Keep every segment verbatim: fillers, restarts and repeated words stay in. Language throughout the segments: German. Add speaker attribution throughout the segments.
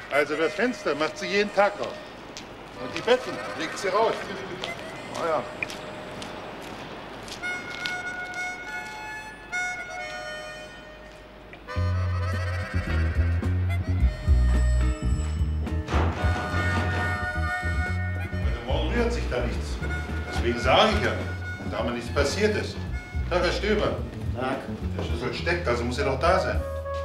Speaker 1: Also das Fenster macht sie jeden Tag raus. Und die Betten legt sie raus. Oh ja. Heute Morgen rührt sich da nichts. Deswegen sage ich ja. Und da mir nichts passiert ist. Tag, Herr Stöber.
Speaker 2: Tag.
Speaker 1: Der Schlüssel steckt, also muss er doch da sein.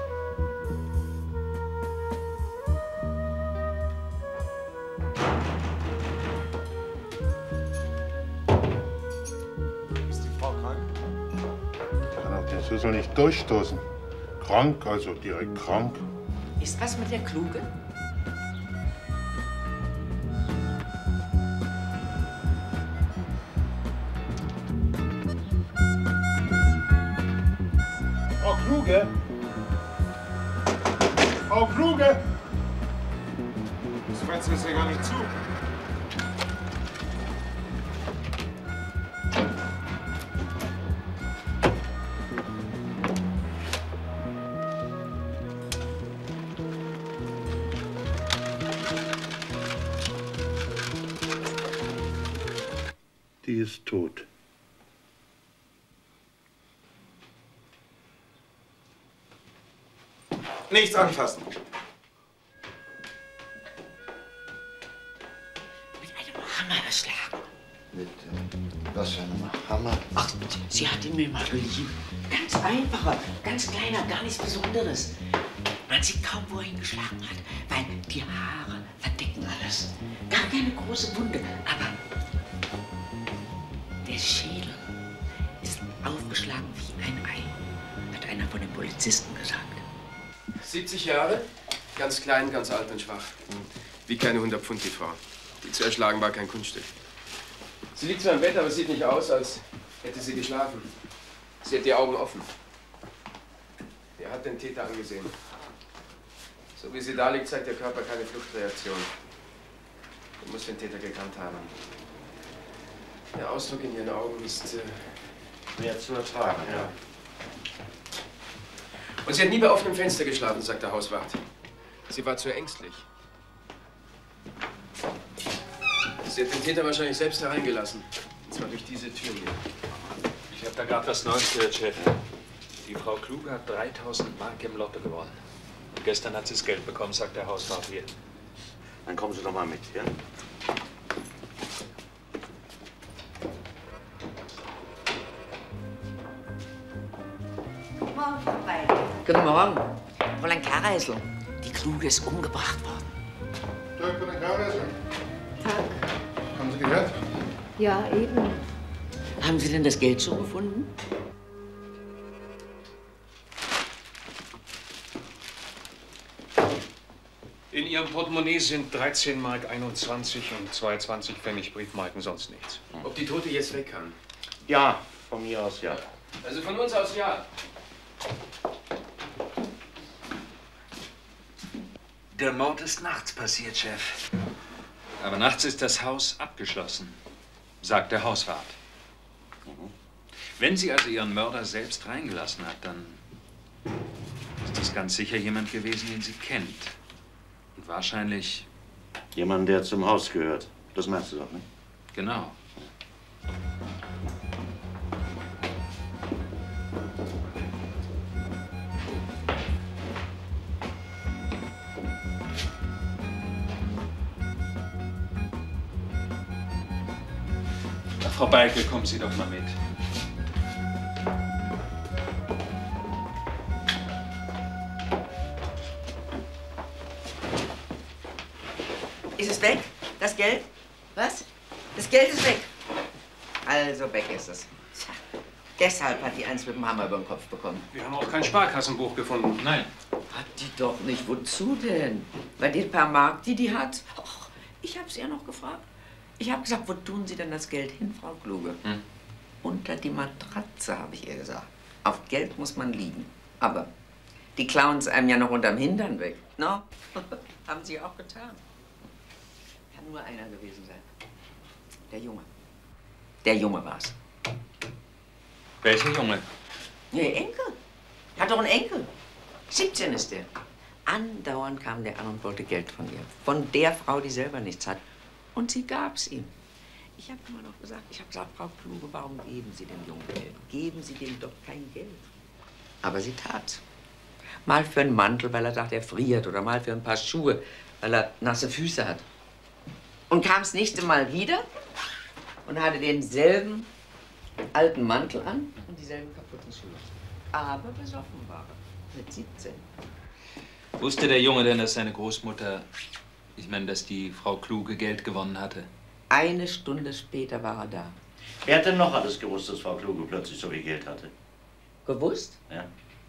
Speaker 1: Schlüssel nicht durchstoßen. Krank, also direkt krank.
Speaker 3: Ist was mit der Kluge?
Speaker 1: Frau Kluge! Frau Kluge!
Speaker 4: Das Fenster ist ja gar nicht zu.
Speaker 1: Die ist tot.
Speaker 4: Nichts anfassen.
Speaker 3: Mit einem Hammer erschlagen.
Speaker 2: Mit äh, was für einem Hammer?
Speaker 3: Ach, sie hat ihn mir mal geliehen. Ganz einfacher, ganz kleiner, gar nichts Besonderes. Man sieht kaum, wo er ihn geschlagen hat, weil die Haare verdecken alles. Gar keine große Wunde, aber der Schädel ist aufgeschlagen wie ein Ei, hat einer von den Polizisten gesagt.
Speaker 5: siebzig Jahre, ganz klein, ganz alt und schwach. Wie keine hundert Pfund, die Frau. Die zu erschlagen war kein Kunststück. Sie liegt zwar im Bett, aber sieht nicht aus, als hätte sie geschlafen. Sie hat die Augen offen. Er hat den Täter angesehen. So wie sie da liegt, zeigt der Körper keine Fluchtreaktion. Er muss den Täter gekannt haben. Der Ausdruck in ihren Augen ist äh,
Speaker 2: Schwer zu ertragen, ja.
Speaker 5: Und sie hat nie bei offenem Fenster geschlafen, sagt der Hauswart. Sie war zu ängstlich. Sie hat den Täter wahrscheinlich selbst hereingelassen. Und zwar durch diese Tür hier.
Speaker 6: Ich habe da gerade was Neues gehört, Chef. Die Frau Kluge hat dreitausend Mark im Lotto gewonnen. Und gestern hat sie das Geld bekommen, sagt der Hauswart hier.
Speaker 2: Dann kommen Sie doch mal mit, ja?
Speaker 3: Guten Morgen, Frau Beil. Guten Morgen. Fräulein Kareisel, die Kluge ist umgebracht worden.
Speaker 1: Tag, Fräulein Kareisel.
Speaker 7: Tag.
Speaker 1: Haben Sie gehört?
Speaker 7: Ja, eben.
Speaker 3: Haben Sie denn das Geld schon gefunden?
Speaker 6: In Ihrem Portemonnaie sind dreizehn Mark einundzwanzig und zweiundzwanzig Pfennig Briefmarken, sonst nichts.
Speaker 5: Ob die Tote jetzt weg kann?
Speaker 2: Ja, von mir aus ja.
Speaker 5: Also von uns aus ja.
Speaker 8: Der Mord ist nachts passiert, Chef.
Speaker 6: Aber nachts ist das Haus abgeschlossen, sagt der Hauswart.
Speaker 2: Mhm.
Speaker 6: Wenn sie also ihren Mörder selbst reingelassen hat, dann ist das ganz sicher jemand gewesen, den sie kennt. Und wahrscheinlich...
Speaker 2: Jemand, der zum Haus gehört. Das meinst du doch, ne?
Speaker 6: Genau. Ach, Frau Beilke, kommen Sie doch mal mit.
Speaker 3: Ist es weg, das Geld? Was? Das Geld ist weg. Also weg ist es. Tja, deshalb hat die eins mit dem Hammer über den Kopf bekommen.
Speaker 6: Wir haben auch kein Sparkassenbuch gefunden. Nein.
Speaker 3: Hat die doch nicht. Wozu denn? Bei den paar Mark, die die hat? Och, ich habe sie ja noch gefragt. Ich habe gesagt, wo tun Sie denn das Geld hin, Frau Kluge?
Speaker 6: Hm?
Speaker 3: Unter die Matratze, habe ich ihr gesagt. Auf Geld muss man liegen. Aber die klauen es einem ja noch unterm Hintern weg. No? Haben Sie auch getan. Kann nur einer gewesen sein. Der Junge. Der Junge war's.
Speaker 6: Welcher Junge?
Speaker 3: Nee, Enkel. Hat doch einen Enkel. siebzehn ist der. andauernd kam der an und wollte Geld von ihr. Von der Frau, die selber nichts hat. Und sie gab's ihm. Ich habe immer noch gesagt, ich habe gesagt, Frau Kluge, warum geben Sie dem Jungen Geld? Geben Sie dem doch kein Geld. Aber sie tat's. Mal für einen Mantel, weil er sagt, er friert. Oder mal für ein paar Schuhe, weil er nasse Füße hat. Und kam das nächste Mal wieder und hatte denselben alten Mantel an und dieselben kaputten Schuhe. Aber besoffen war er. Mit siebzehn.
Speaker 6: Wusste der Junge denn, dass seine Großmutter, ich meine, dass die Frau Kluge Geld gewonnen hatte?
Speaker 3: Eine Stunde später war er da.
Speaker 2: Wer hat denn noch alles gewusst, dass Frau Kluge plötzlich so viel Geld hatte?
Speaker 3: Gewusst?
Speaker 2: Ja.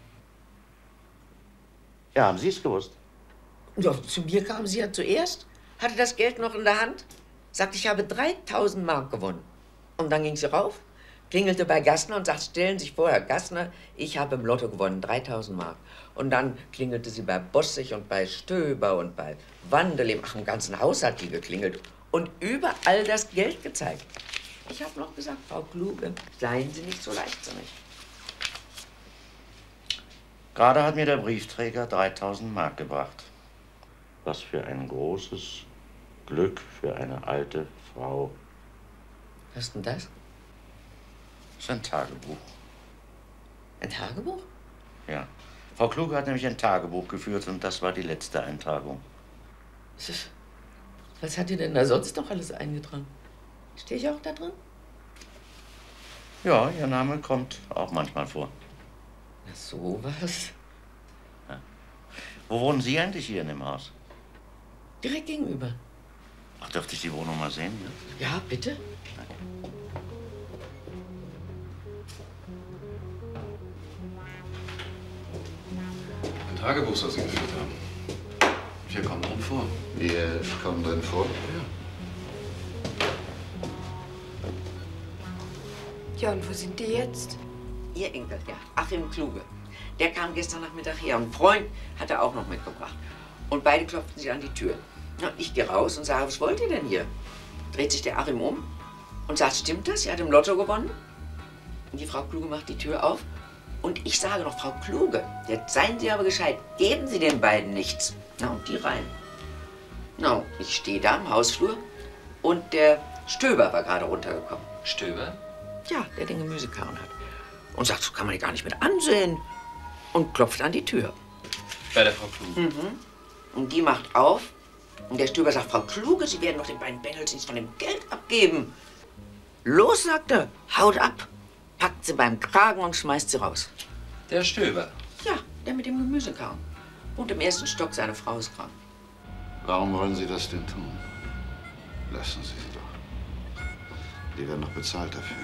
Speaker 2: Ja, haben Sie es gewusst?
Speaker 3: Ja, zu mir kam sie ja zuerst, hatte das Geld noch in der Hand, sagte, ich habe dreitausend Mark gewonnen. Und dann ging sie rauf, klingelte bei Gassner und sagte, stellen Sie sich vor, Herr Gassner, ich habe im Lotto gewonnen, dreitausend Mark. Und dann klingelte sie bei Bossig und bei Stöber und bei Wandelem, ach, im ganzen Haus hat die geklingelt. Und überall das Geld gezeigt. Ich habe noch gesagt, Frau Kluge, seien Sie nicht so leichtsinnig.
Speaker 2: Gerade hat mir der Briefträger dreitausend Mark gebracht. Was für ein großes Glück für eine alte Frau.
Speaker 3: Was ist denn das?
Speaker 2: Das ist ein Tagebuch.
Speaker 3: Ein Tagebuch?
Speaker 2: Ja. Frau Kluge hat nämlich ein Tagebuch geführt und das war die letzte Eintragung.
Speaker 3: Was hat ihr denn da sonst noch alles eingetragen? Stehe ich auch da drin?
Speaker 2: Ja, Ihr Name kommt auch manchmal vor.
Speaker 3: Na, sowas.
Speaker 2: Ja. Wo wohnen Sie eigentlich hier in dem Haus?
Speaker 3: Direkt gegenüber.
Speaker 2: Ach, dürfte ich die Wohnung mal sehen? Ja,
Speaker 3: ja bitte.
Speaker 9: Ein Tagebuch soll Sie geführt haben. Wir kommen drin vor.
Speaker 1: Wir kommen drin vor?
Speaker 9: Ja.
Speaker 7: Ja, und wo sind die jetzt?
Speaker 3: Ihr Enkel, ja, Achim Kluge. Der kam gestern Nachmittag her und ein Freund hat er auch noch mitgebracht. Und beide klopften sich an die Tür. Na, ich gehe raus und sage, was wollt ihr denn hier? Dreht sich der Achim um und sagt, stimmt das? Sie hat im Lotto gewonnen? Und die Frau Kluge macht die Tür auf. Und ich sage noch, Frau Kluge, jetzt seien Sie aber gescheit, geben Sie den beiden nichts. Na, und die rein. Na, ich stehe da im Hausflur und der Stöber war gerade runtergekommen.
Speaker 6: Stöber?
Speaker 3: Ja, der den Gemüsekarren hat. Und sagt, so kann man die gar nicht mit ansehen. Und klopft an die Tür.
Speaker 6: Bei der Frau Kluge?
Speaker 3: Mhm. Und die macht auf. Und der Stöber sagt, Frau Kluge, Sie werden doch den beiden Bengels nichts von dem Geld abgeben. Los, sagt er, haut ab. Packt sie beim Kragen und schmeißt sie raus.
Speaker 6: Der Stöber?
Speaker 3: Ja, der mit dem Gemüsekarren. Und im ersten Stock, seine Frau ist krank.
Speaker 1: Warum wollen Sie das denn tun? Lassen Sie sie doch. Die werden noch bezahlt dafür.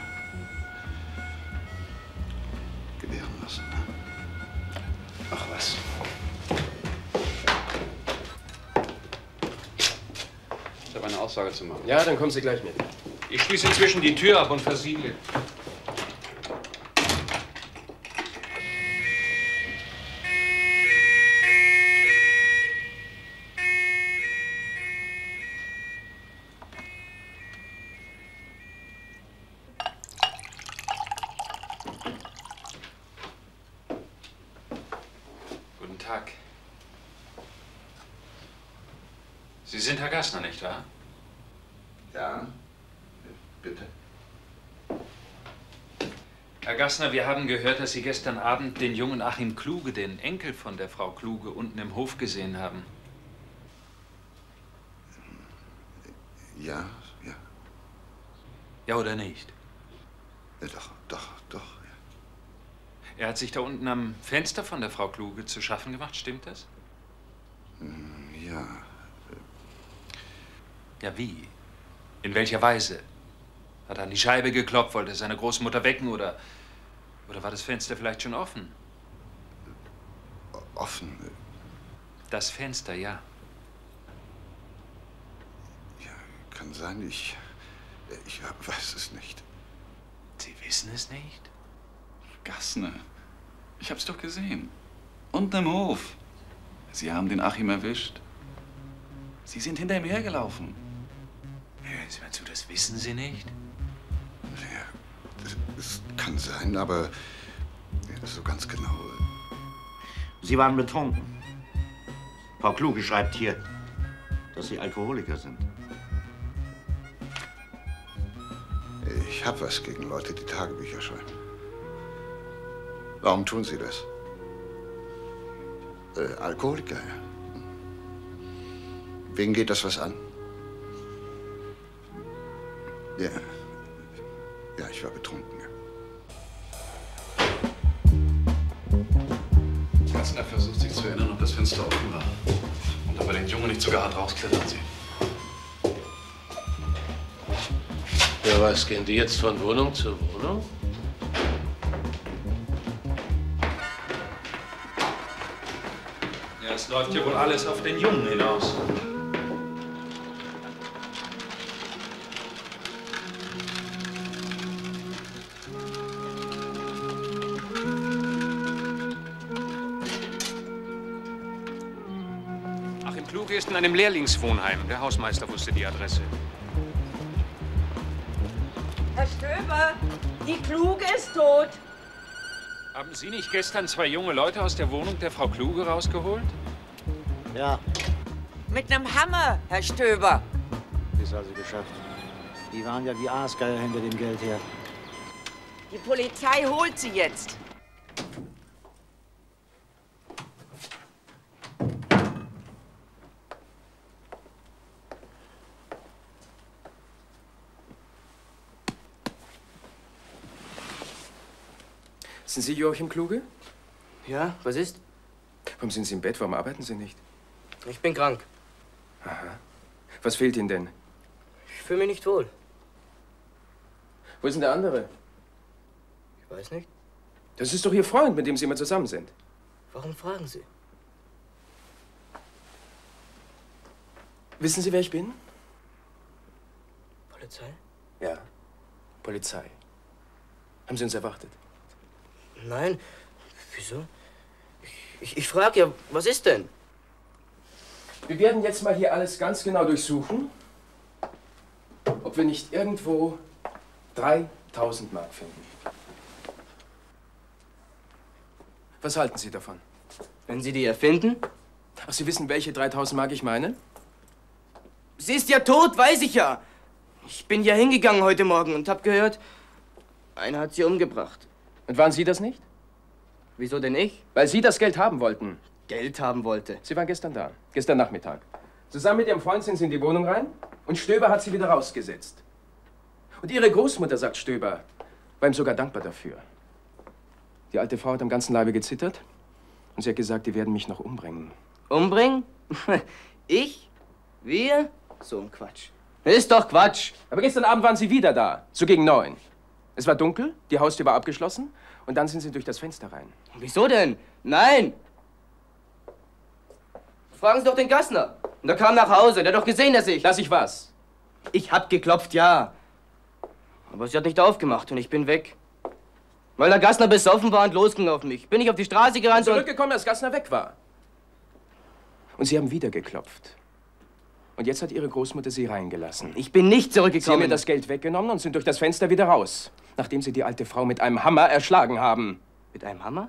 Speaker 1: Gewähren lassen, ne?
Speaker 9: Ach was. Ich habe eine Aussage zu machen.
Speaker 5: Ja, dann kommen Sie gleich mit.
Speaker 6: Ich schließe inzwischen die Tür ab und versiegle. Guten Tag. Sie sind Herr Gassner, nicht wahr?
Speaker 1: Ja, bitte.
Speaker 6: Herr Gassner, wir haben gehört, dass Sie gestern Abend den jungen Achim Kluge, den Enkel von der Frau Kluge, unten im Hof gesehen haben.
Speaker 1: Ja, ja.
Speaker 6: Ja oder nicht?
Speaker 1: Ja, doch, doch, doch. Ja.
Speaker 6: Er hat sich da unten am Fenster von der Frau Kluge zu schaffen gemacht, stimmt das?
Speaker 1: Ja.
Speaker 6: Ja, wie? In welcher Weise? Hat er an die Scheibe geklopft, wollte seine Großmutter wecken oder, oder war das Fenster vielleicht schon offen?
Speaker 1: Offen?
Speaker 6: Das Fenster, ja.
Speaker 1: Ja, kann sein. Ich, ich weiß es nicht.
Speaker 6: Sie wissen es nicht?
Speaker 9: Gassner. Ich hab's doch gesehen. Unten im Hof. Sie haben den Achim erwischt. Sie sind hinter ihm hergelaufen.
Speaker 6: Hören Sie mal zu, das wissen Sie nicht?
Speaker 1: Ja, das, das kann sein, aber ja, so ganz genau.
Speaker 2: Sie waren betrunken. Frau Kluge schreibt hier, dass Sie Alkoholiker sind.
Speaker 1: Ich habe was gegen Leute, die Tagebücher schreiben. Warum tun Sie das? Äh, Alkoholiker, ja. Wen geht das was an? Ja. Ja, ich war betrunken, ja.
Speaker 9: Gassner versucht sich zu erinnern, ob das Fenster offen war. Und ob er den Jungen nicht sogar hat rausklettern sehen.
Speaker 10: Ja, was, gehen die jetzt von Wohnung zu Wohnung?
Speaker 6: Ja, es läuft ja wohl alles auf den Jungen hinaus.
Speaker 11: Achim Kluge ist in einem Lehrlingswohnheim. Der Hausmeister wusste die Adresse.
Speaker 12: Herr Stöber, die Kluge ist tot.
Speaker 11: Haben Sie nicht gestern zwei junge Leute aus der Wohnung der Frau Kluge rausgeholt?
Speaker 13: Ja.
Speaker 12: Mit einem Hammer, Herr Stöber.
Speaker 13: Ist also geschafft. Die waren ja wie Aasgeier hinter dem Geld her.
Speaker 12: Die Polizei holt sie jetzt.
Speaker 5: Sind Sie Joachim Kluge?
Speaker 14: Ja, was ist?
Speaker 5: Warum sind Sie im Bett? Warum arbeiten Sie nicht?
Speaker 14: Ich bin krank.
Speaker 5: Aha. Was fehlt Ihnen denn?
Speaker 14: Ich fühle mich nicht wohl.
Speaker 5: Wo ist denn der andere?
Speaker 14: Ich weiß nicht.
Speaker 5: Das ist doch Ihr Freund, mit dem Sie immer zusammen sind.
Speaker 14: Warum fragen Sie?
Speaker 5: Wissen Sie, wer ich bin?
Speaker 14: Polizei?
Speaker 5: Ja, Polizei. Haben Sie uns erwartet?
Speaker 14: Nein. Wieso? Ich, ich, ich frage ja, was ist denn?
Speaker 5: Wir werden jetzt mal hier alles ganz genau durchsuchen, ob wir nicht irgendwo dreitausend Mark finden. Was halten Sie davon?
Speaker 14: Wenn Sie die erfinden?
Speaker 5: Ach, Sie wissen, welche dreitausend Mark ich meine?
Speaker 14: Sie ist ja tot, weiß ich ja. Ich bin ja hingegangen heute Morgen und hab gehört, einer hat sie umgebracht.
Speaker 5: Und waren Sie das nicht?
Speaker 14: Wieso denn ich?
Speaker 5: Weil Sie das Geld haben wollten.
Speaker 14: Geld haben wollte?
Speaker 5: Sie waren gestern da, gestern Nachmittag. Zusammen mit Ihrem Freund sind Sie in die Wohnung rein und Stöber hat Sie wieder rausgesetzt. Und Ihre Großmutter, sagt Stöber, war ihm sogar dankbar dafür. Die alte Frau hat am ganzen Leibe gezittert und sie hat gesagt, die werden mich noch umbringen.
Speaker 14: Umbringen? Ich? Wir? So ein Quatsch. Ist doch Quatsch.
Speaker 5: Aber gestern Abend waren Sie wieder da, so gegen neun. Es war dunkel, die Haustür war abgeschlossen und dann sind Sie durch das Fenster rein.
Speaker 14: Wieso denn? Nein! Fragen Sie doch den Gassner. Und der kam nach Hause, der hat doch gesehen, dass ich...
Speaker 5: Dass ich was?
Speaker 14: Ich hab geklopft, ja. Aber sie hat nicht aufgemacht und ich bin weg. Weil der Gassner besoffen war und losging auf mich. Bin ich auf die Straße gerannt
Speaker 5: und... zurückgekommen, als Gassner weg war. Und Sie haben wieder geklopft. Und jetzt hat Ihre Großmutter Sie reingelassen.
Speaker 14: Ich bin nicht zurückgekommen.
Speaker 5: Sie haben mir das Geld weggenommen und sind durch das Fenster wieder raus. Nachdem Sie die alte Frau mit einem Hammer erschlagen haben.
Speaker 14: Mit einem Hammer?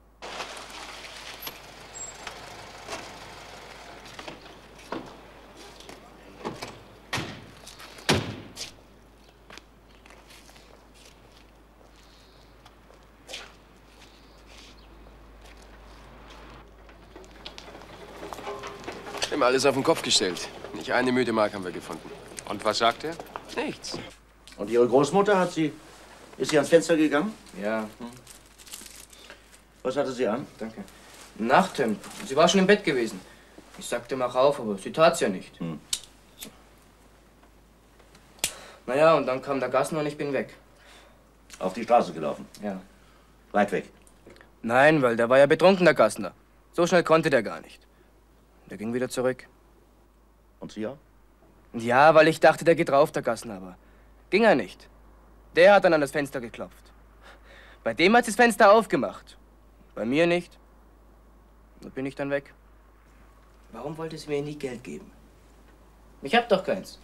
Speaker 5: Wir haben alles auf den Kopf gestellt. Nicht eine müde Mark haben wir gefunden.
Speaker 11: Und was sagt er?
Speaker 5: Nichts.
Speaker 2: Und Ihre Großmutter, hat sie, ist sie ans Fenster gegangen?
Speaker 14: Ja.
Speaker 2: Hm. Was hatte sie an?
Speaker 14: Danke. Ein Nachthemd. Sie war schon im Bett gewesen. Ich sagte, mach auf, aber sie tat's ja nicht.
Speaker 2: Hm.
Speaker 14: Naja, und dann kam der Gassner und ich bin weg.
Speaker 2: Auf die Straße gelaufen?
Speaker 14: Ja.
Speaker 2: Weit weg?
Speaker 14: Nein, weil der war ja betrunken, der Gassner. So schnell konnte der gar nicht. Der ging wieder zurück.
Speaker 2: Und Sie auch?
Speaker 14: Ja, weil ich dachte, der geht drauf, der Gassner, aber ging er nicht. Der hat dann an das Fenster geklopft. Bei dem hat sie das Fenster aufgemacht. Bei mir nicht. Da bin ich dann weg. Warum wollte sie mir nie Geld geben? Ich hab doch keins.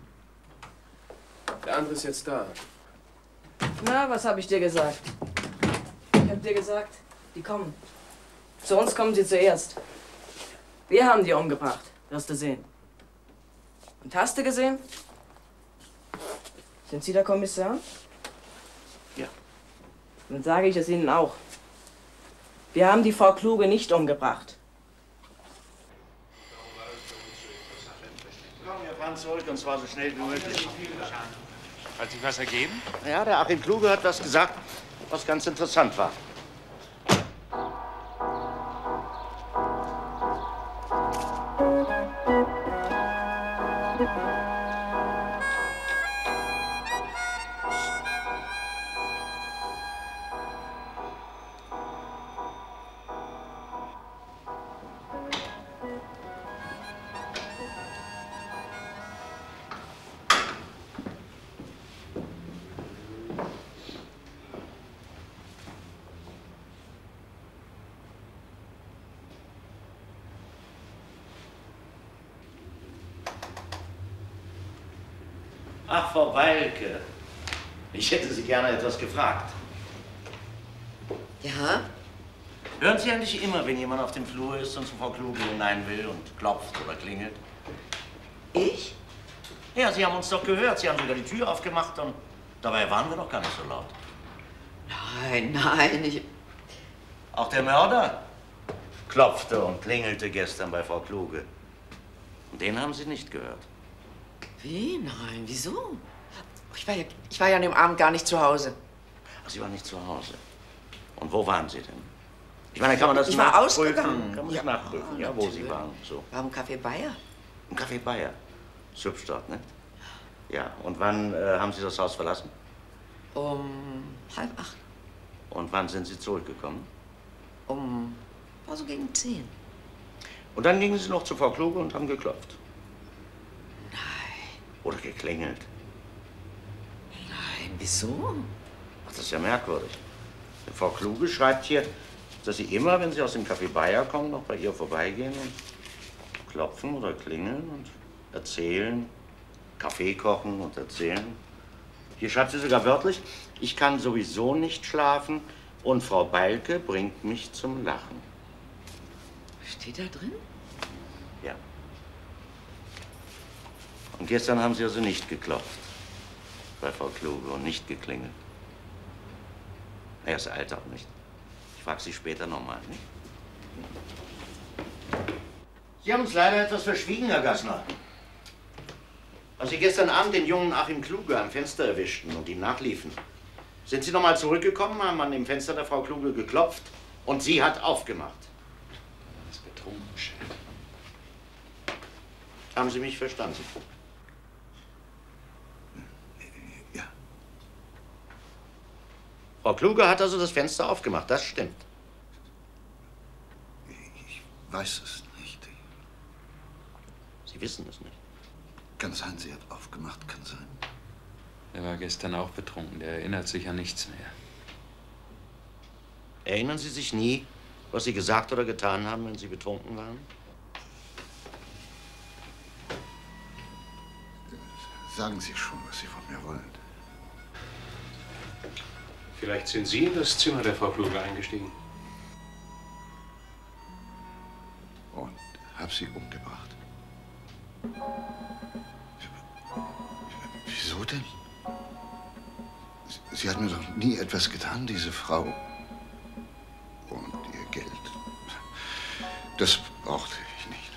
Speaker 5: Der andere ist jetzt da.
Speaker 14: Na, was hab ich dir gesagt? Ich hab dir gesagt, die kommen. Zu uns kommen sie zuerst.
Speaker 15: Wir haben die umgebracht. Wirst du sehen. Und hast du gesehen? Sind Sie der Kommissar?
Speaker 2: Ja.
Speaker 15: Dann sage ich es Ihnen auch. Wir haben die Frau Kluge nicht umgebracht.
Speaker 2: Komm, wir fahren zurück, und zwar so schnell wie möglich.
Speaker 11: Hat sich was ergeben?
Speaker 2: Ja, der Achim Kluge hat was gesagt, was ganz interessant war. Ach, Frau Weilke, ich hätte Sie gerne etwas gefragt.
Speaker 3: Ja?
Speaker 2: Hören Sie eigentlich immer, wenn jemand auf dem Flur ist und zu Frau Kluge hinein will und klopft oder klingelt?
Speaker 3: Ich?
Speaker 2: Ja, Sie haben uns doch gehört. Sie haben sogar die Tür aufgemacht und dabei waren wir doch gar nicht so laut.
Speaker 3: Nein, nein, ich...
Speaker 2: Auch der Mörder klopfte und klingelte gestern bei Frau Kluge. Und den haben Sie nicht gehört.
Speaker 3: Wie? Nein, wieso? Ich war, ja, ich war ja an dem Abend gar nicht zu Hause.
Speaker 2: Ach, Sie waren nicht zu Hause. Und wo waren Sie denn? Ich meine, kann man das
Speaker 3: ich war
Speaker 2: nachprüfen?
Speaker 3: ausgegangen.
Speaker 2: Kann man das
Speaker 3: ja,
Speaker 2: nachprüfen? Ja, wo
Speaker 3: natürlich.
Speaker 2: Sie waren. So.
Speaker 3: War im Café Bayer.
Speaker 2: Im Café Bayer. Hübsch dort, ne? Ja. Und wann äh, haben Sie das Haus verlassen?
Speaker 3: Um halb acht.
Speaker 2: Und wann sind Sie zurückgekommen?
Speaker 3: Um, war so gegen zehn.
Speaker 2: Und dann gingen Sie noch zu Frau Kluge und haben geklopft?
Speaker 3: Nein.
Speaker 2: Oder geklingelt?
Speaker 3: Nein, wieso?
Speaker 2: Ach, das ist ja merkwürdig. Frau Kluge schreibt hier, dass Sie immer, wenn Sie aus dem Café Bayer kommen, noch bei ihr vorbeigehen und klopfen oder klingeln und erzählen, Kaffee kochen und erzählen. Hier schreibt sie sogar wörtlich, ich kann sowieso nicht schlafen und Frau Beilke bringt mich zum Lachen.
Speaker 3: Steht da drin?
Speaker 2: Ja. Und gestern haben Sie also nicht geklopft bei Frau Kluge und nicht geklingelt. Er ist alt auch nicht. Ich frage Sie später nochmal, nicht? Sie haben uns leider etwas verschwiegen, Herr Gassner. Als Sie gestern Abend den jungen Achim Kluge am Fenster erwischten und ihm nachliefen, sind Sie nochmal zurückgekommen, haben an dem Fenster der Frau Kluge geklopft und sie hat aufgemacht.
Speaker 6: Das ist betrunken, Chef.
Speaker 2: Haben Sie mich verstanden?
Speaker 16: Ja.
Speaker 2: Frau Kluge hat also das Fenster aufgemacht, das stimmt.
Speaker 16: Ich weiß es nicht.
Speaker 2: Sie wissen es nicht.
Speaker 16: Kann sein, sie hat aufgemacht, kann sein.
Speaker 6: Er war gestern auch betrunken, der erinnert sich an nichts mehr.
Speaker 2: Erinnern Sie sich nie, was Sie gesagt oder getan haben, wenn Sie betrunken waren?
Speaker 16: Sagen Sie schon, was Sie von mir wollen.
Speaker 17: Vielleicht sind Sie in das Zimmer der Frau Kluge eingestiegen.
Speaker 16: Und hab sie umgebracht. Wieso denn? Sie, sie hat mir doch nie etwas getan, diese Frau. Und ihr Geld. Das brauchte ich nicht.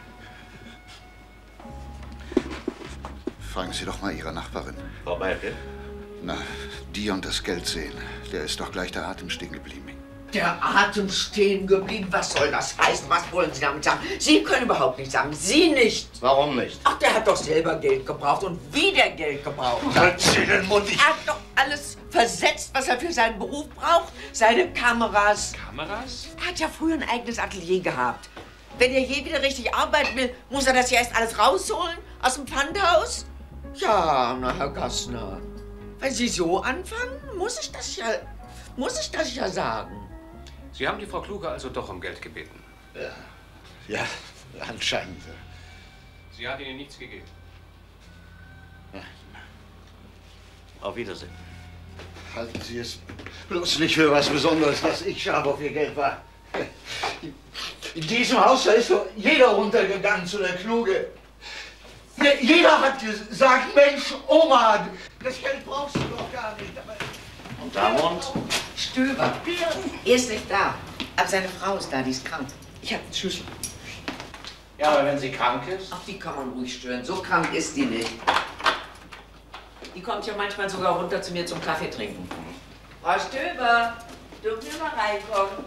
Speaker 16: Fragen Sie doch mal Ihre Nachbarin.
Speaker 2: Frau Beilke?
Speaker 16: Na, die und das Geld sehen. Der ist doch gleich der Atem stehen geblieben.
Speaker 3: Der Atem stehen geblieben? Was soll das heißen? Was wollen Sie damit sagen? Sie können überhaupt nichts sagen. Sie nicht.
Speaker 2: Warum nicht?
Speaker 3: Ach, der hat doch selber Geld gebraucht und wie der Geld gebraucht hat.
Speaker 2: Halt Sie den Mund!
Speaker 3: Er hat doch alles versetzt, was er für seinen Beruf braucht. Seine Kameras.
Speaker 11: Kameras?
Speaker 3: Er hat ja früher ein eigenes Atelier gehabt. Wenn er je wieder richtig arbeiten will, muss er das ja erst alles rausholen aus dem Pfandhaus? Ja, na, Herr Gassner. Wenn Sie so anfangen, muss ich das ja, muss ich das ja sagen.
Speaker 17: Sie haben die Frau Kluge also doch um Geld gebeten?
Speaker 16: Ja, ja, anscheinend.
Speaker 17: Sie hat Ihnen nichts gegeben?
Speaker 16: Ja.
Speaker 2: Auf Wiedersehen.
Speaker 16: Halten Sie es bloß nicht für was Besonderes, was ich habe auf Ihr Geld war. In diesem Haus, da ist doch jeder runtergegangen zu der Kluge. Je- Jeder hat gesagt, Mensch, Oma, das Geld brauchst du doch gar nicht. Aber
Speaker 2: Und da wohnt
Speaker 3: Stöber. Er ist nicht da. Aber seine Frau ist da, die ist krank. Ich habe den Schlüssel.
Speaker 2: Ja, aber wenn sie krank ist?
Speaker 3: Ach, die kann man ruhig stören. So krank ist die nicht. Die kommt ja manchmal sogar runter zu mir zum Kaffee trinken. Frau Stöber, dürfen wir mal reinkommen?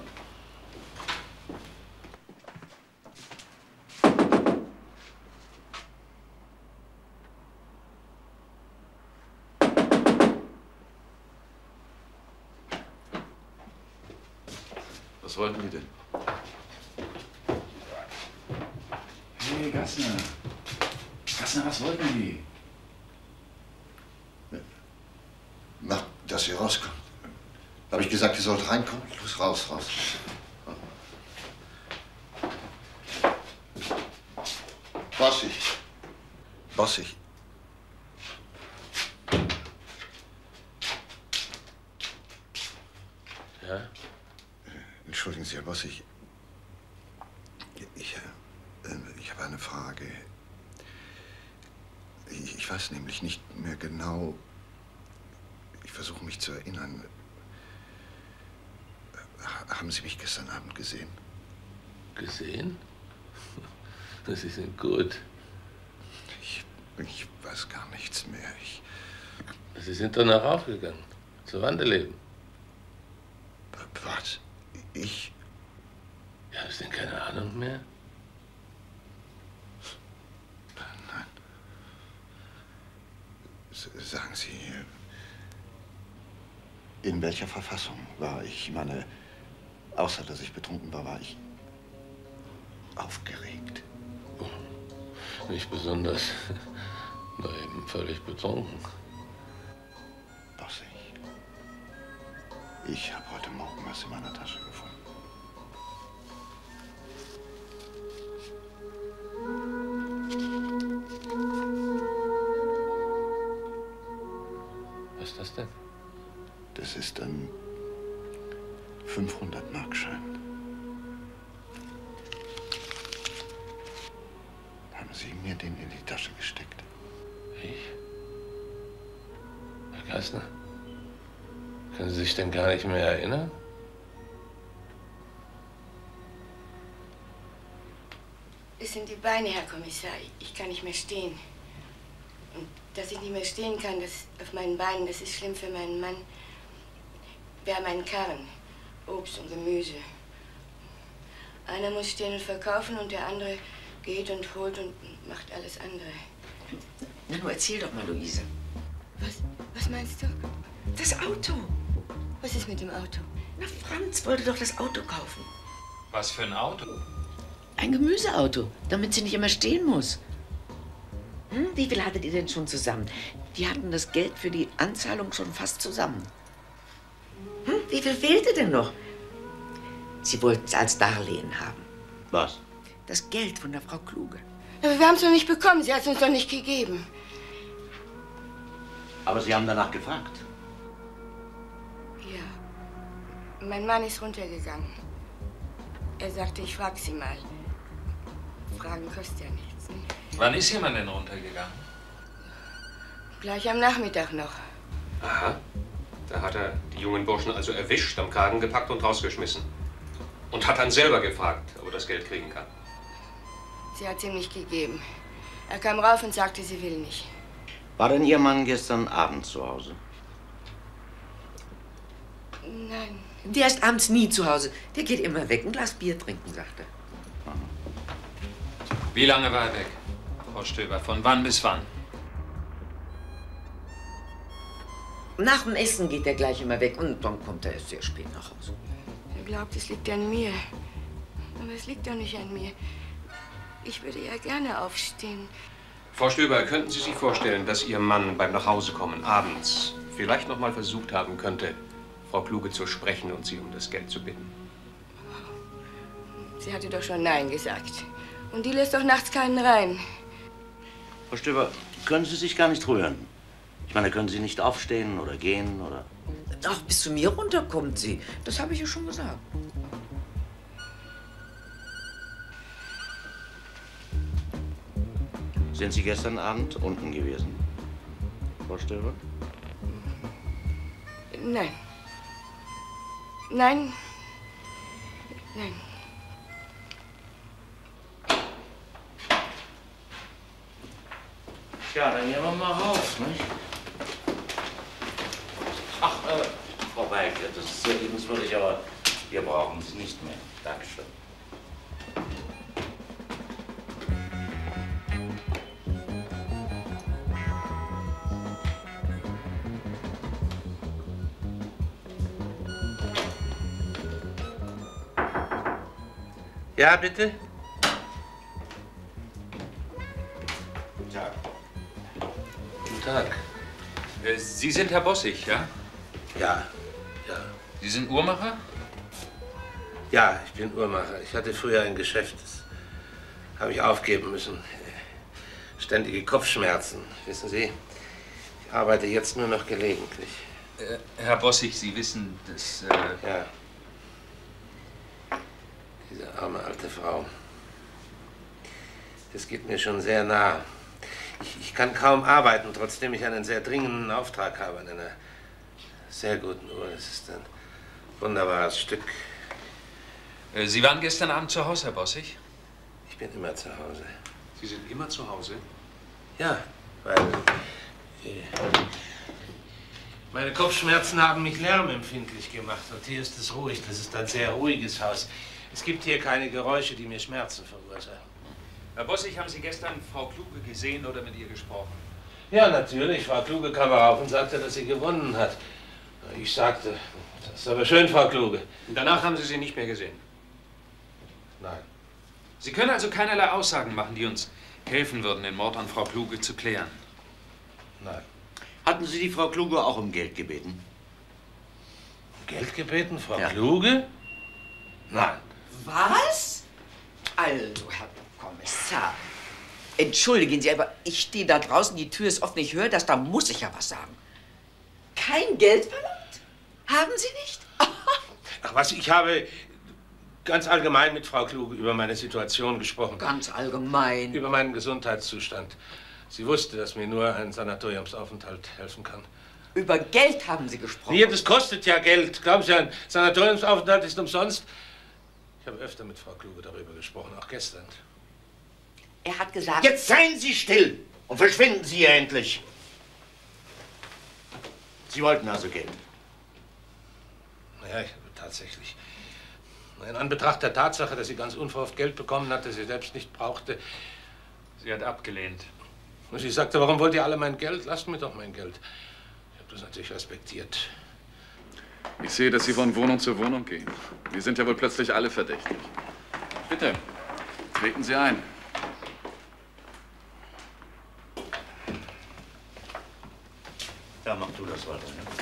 Speaker 9: Was wollten die denn? Hey, Gassner. Gassner, was wollten die?
Speaker 16: Mach, dass ihr rauskommt. Da habe ich gesagt, ihr sollt reinkommen. Los, raus, raus. Bossig. Bossig.
Speaker 10: Ja?
Speaker 16: Entschuldigen Sie, Herr Bossig. Ich, äh, ich habe eine Frage. Ich, ich weiß nämlich nicht mehr genau. Ich versuche mich zu erinnern. Haben Sie mich gestern Abend gesehen?
Speaker 10: Gesehen? Sie sind gut.
Speaker 16: Ich, ich weiß gar nichts mehr. Ich,
Speaker 10: Sie sind doch nach raufgegangen. Zu Wandeleben.
Speaker 16: Was? Ich?
Speaker 10: Ja, haben Sie denn keine Ahnung mehr?
Speaker 16: Nein. S- Sagen Sie, in welcher Verfassung war ich? Ich meine, außer dass ich betrunken war, war ich aufgeregt.
Speaker 10: Nicht besonders. Nur eben völlig betrunken.
Speaker 16: Bossig. Ich habe heute Morgen was in meiner Tasche gefunden.
Speaker 10: Was ist das denn?
Speaker 16: Das ist ein fünfhundert-Markschein. Haben Sie mir den in die Tasche gesteckt?
Speaker 10: Ich? Herr Gassner? Können Sie sich denn gar nicht mehr erinnern?
Speaker 7: Es sind die Beine, Herr Kommissar. Ich kann nicht mehr stehen. Und dass ich nicht mehr stehen kann, das auf meinen Beinen, das ist schlimm für meinen Mann. Wir haben einen Karren, Obst und Gemüse. Einer muss stehen und verkaufen und der andere geht und holt und macht alles andere.
Speaker 3: Na, nur erzähl doch mal, Luise.
Speaker 7: Was, was meinst du?
Speaker 3: Das Auto.
Speaker 7: Was ist mit dem Auto?
Speaker 3: Na, Franz wollte doch das Auto kaufen.
Speaker 11: Was für ein Auto?
Speaker 3: Ein Gemüseauto, damit sie nicht immer stehen muss. Hm, wie viel hattet ihr denn schon zusammen? Die hatten das Geld für die Anzahlung schon fast zusammen. Hm, wie viel fehlte denn noch? Sie wollten es als Darlehen haben.
Speaker 2: Was?
Speaker 3: Das Geld von der Frau Kluge.
Speaker 7: Aber wir haben es noch nicht bekommen. Sie hat es uns doch nicht gegeben.
Speaker 2: Aber Sie haben danach gefragt.
Speaker 7: Ja. Mein Mann ist runtergegangen. Er sagte, ich frag Sie mal. Fragen kostet ja nichts. Ne?
Speaker 11: Wann ist jemand denn runtergegangen?
Speaker 7: Gleich am Nachmittag noch.
Speaker 17: Aha. Da hat er die jungen Burschen also erwischt, am Kragen gepackt und rausgeschmissen. Und hat dann selber gefragt, ob er das Geld kriegen kann.
Speaker 7: Sie hat es ihm nicht gegeben. Er kam rauf und sagte, sie will nicht.
Speaker 2: War denn Ihr Mann gestern Abend zu Hause?
Speaker 7: Nein.
Speaker 3: Der ist abends nie zu Hause. Der geht immer weg, ein Glas Bier trinken, sagt er.
Speaker 11: Wie lange war er weg, Frau Stöber? Von wann bis wann?
Speaker 3: Nach dem Essen geht er gleich immer weg und dann kommt er erst sehr spät nach Hause.
Speaker 7: Er glaubt, es liegt an mir. Aber es liegt doch nicht an mir. Ich würde ja gerne aufstehen.
Speaker 17: Frau Stöber, könnten Sie sich vorstellen, dass Ihr Mann beim Nachhausekommen abends vielleicht noch mal versucht haben könnte, Frau Kluge zu sprechen und sie um das Geld zu bitten?
Speaker 7: Sie hatte doch schon Nein gesagt. Und die lässt doch nachts keinen rein.
Speaker 2: Frau Stöber, können Sie sich gar nicht rühren? Ich meine, können Sie nicht aufstehen oder gehen oder...
Speaker 3: Ach, bis zu mir runter kommt sie. Das habe ich ja schon gesagt.
Speaker 2: Sind Sie gestern Abend unten gewesen, Frau Stöber?
Speaker 7: Nein. Nein. Nein.
Speaker 2: Ja, dann gehen wir mal rauf, nicht? Ach, äh, Frau Weike, das ist sehr liebenswürdig, aber wir brauchen Sie nicht mehr. Dankeschön.
Speaker 10: Ja, bitte?
Speaker 2: Guten Tag.
Speaker 10: Guten Tag.
Speaker 11: Äh, Sie sind Herr Bossig, ja?
Speaker 10: Ja, ja.
Speaker 11: Sie sind Uhrmacher?
Speaker 10: Ja, ich bin Uhrmacher. Ich hatte früher ein Geschäft, das habe ich aufgeben müssen. Ständige Kopfschmerzen, wissen Sie. Ich arbeite jetzt nur noch gelegentlich.
Speaker 11: Äh, Herr Bossig, Sie wissen, dass... Äh
Speaker 10: ja. Diese arme alte Frau. Das geht mir schon sehr nah. Ich, ich kann kaum arbeiten, trotzdem ich einen sehr dringenden Auftrag habe an einer sehr guten Uhr. Das ist ein wunderbares Stück.
Speaker 11: Äh, Sie waren gestern Abend zu Hause, Herr Bossig?
Speaker 10: Ich bin immer zu Hause.
Speaker 17: Sie sind immer zu Hause?
Speaker 10: Ja, weil äh, meine Kopfschmerzen haben mich lärmempfindlich gemacht. Und hier ist es ruhig. Das ist ein sehr ruhiges Haus. Es gibt hier keine Geräusche, die mir Schmerzen verursachen.
Speaker 11: Herr Bossig, haben Sie gestern Frau Kluge gesehen oder mit ihr gesprochen?
Speaker 10: Ja, natürlich. Frau Kluge kam herauf und sagte, dass sie gewonnen hat. Ich sagte, das ist aber schön, Frau Kluge.
Speaker 17: Und danach haben Sie sie nicht mehr gesehen?
Speaker 10: Nein.
Speaker 11: Sie können also keinerlei Aussagen machen, die uns helfen würden, den Mord an Frau Kluge zu klären?
Speaker 10: Nein.
Speaker 2: Hatten Sie die Frau Kluge auch um Geld gebeten?
Speaker 10: Um Geld gebeten, Frau
Speaker 2: Ja.
Speaker 10: Kluge? Nein.
Speaker 3: Was? Also, Herr Kommissar, entschuldigen Sie, aber ich stehe da draußen, die Tür ist offen, ich höre das, da muss ich ja was sagen. Kein Geld verlangt? Haben Sie nicht?
Speaker 10: Ach was, ich habe ganz allgemein mit Frau Kluge über meine Situation gesprochen.
Speaker 3: Ganz allgemein?
Speaker 10: Über meinen Gesundheitszustand. Sie wusste, dass mir nur ein Sanatoriumsaufenthalt helfen kann.
Speaker 3: Über Geld haben Sie gesprochen?
Speaker 10: Hier, das kostet ja Geld. Glauben Sie, ein Sanatoriumsaufenthalt ist umsonst? Ich habe öfter mit Frau Kluge darüber gesprochen, auch gestern.
Speaker 3: Er hat gesagt...
Speaker 2: Jetzt seien Sie still und verschwinden Sie hier endlich. Sie wollten also Geld.
Speaker 10: Naja, ich habe tatsächlich. In Anbetracht der Tatsache, dass sie ganz unverhofft Geld bekommen hat, das sie selbst nicht brauchte.
Speaker 11: Sie hat abgelehnt.
Speaker 10: Und sie sagte, warum wollt ihr alle mein Geld? Lasst mir doch mein Geld. Ich habe das natürlich respektiert.
Speaker 9: Ich sehe, dass Sie von Wohnung zu Wohnung gehen. Wir sind ja wohl plötzlich alle verdächtig. Bitte, treten Sie ein.
Speaker 2: Ja, mach du das weiter. Ne?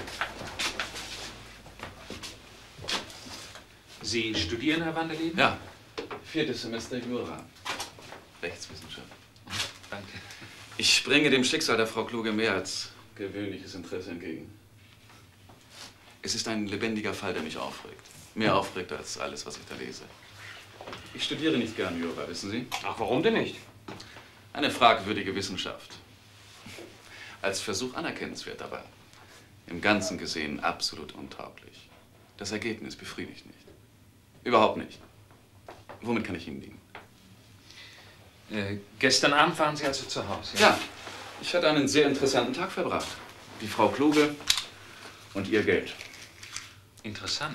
Speaker 11: Sie studieren, Herr Wanderleben?
Speaker 9: Ja, viertes Semester Jura. Rechtswissenschaft.
Speaker 11: Danke.
Speaker 9: Ich bringe dem Schicksal der Frau Kluge mehr als gewöhnliches Interesse entgegen. Es ist ein lebendiger Fall, der mich aufregt. Mehr aufregt als alles, was ich da lese. Ich studiere nicht gern Jura, wissen Sie?
Speaker 17: Ach, warum denn nicht?
Speaker 9: Eine fragwürdige Wissenschaft. Als Versuch anerkennenswert, aber im Ganzen gesehen absolut untauglich. Das Ergebnis befriedigt nicht. Überhaupt nicht. Womit kann ich Ihnen dienen?
Speaker 11: Äh, gestern Abend waren Sie also zu Hause?
Speaker 9: Ja, ich hatte einen sehr interessanten Tag verbracht. Die Frau Kluge und ihr Geld.
Speaker 11: Interessant.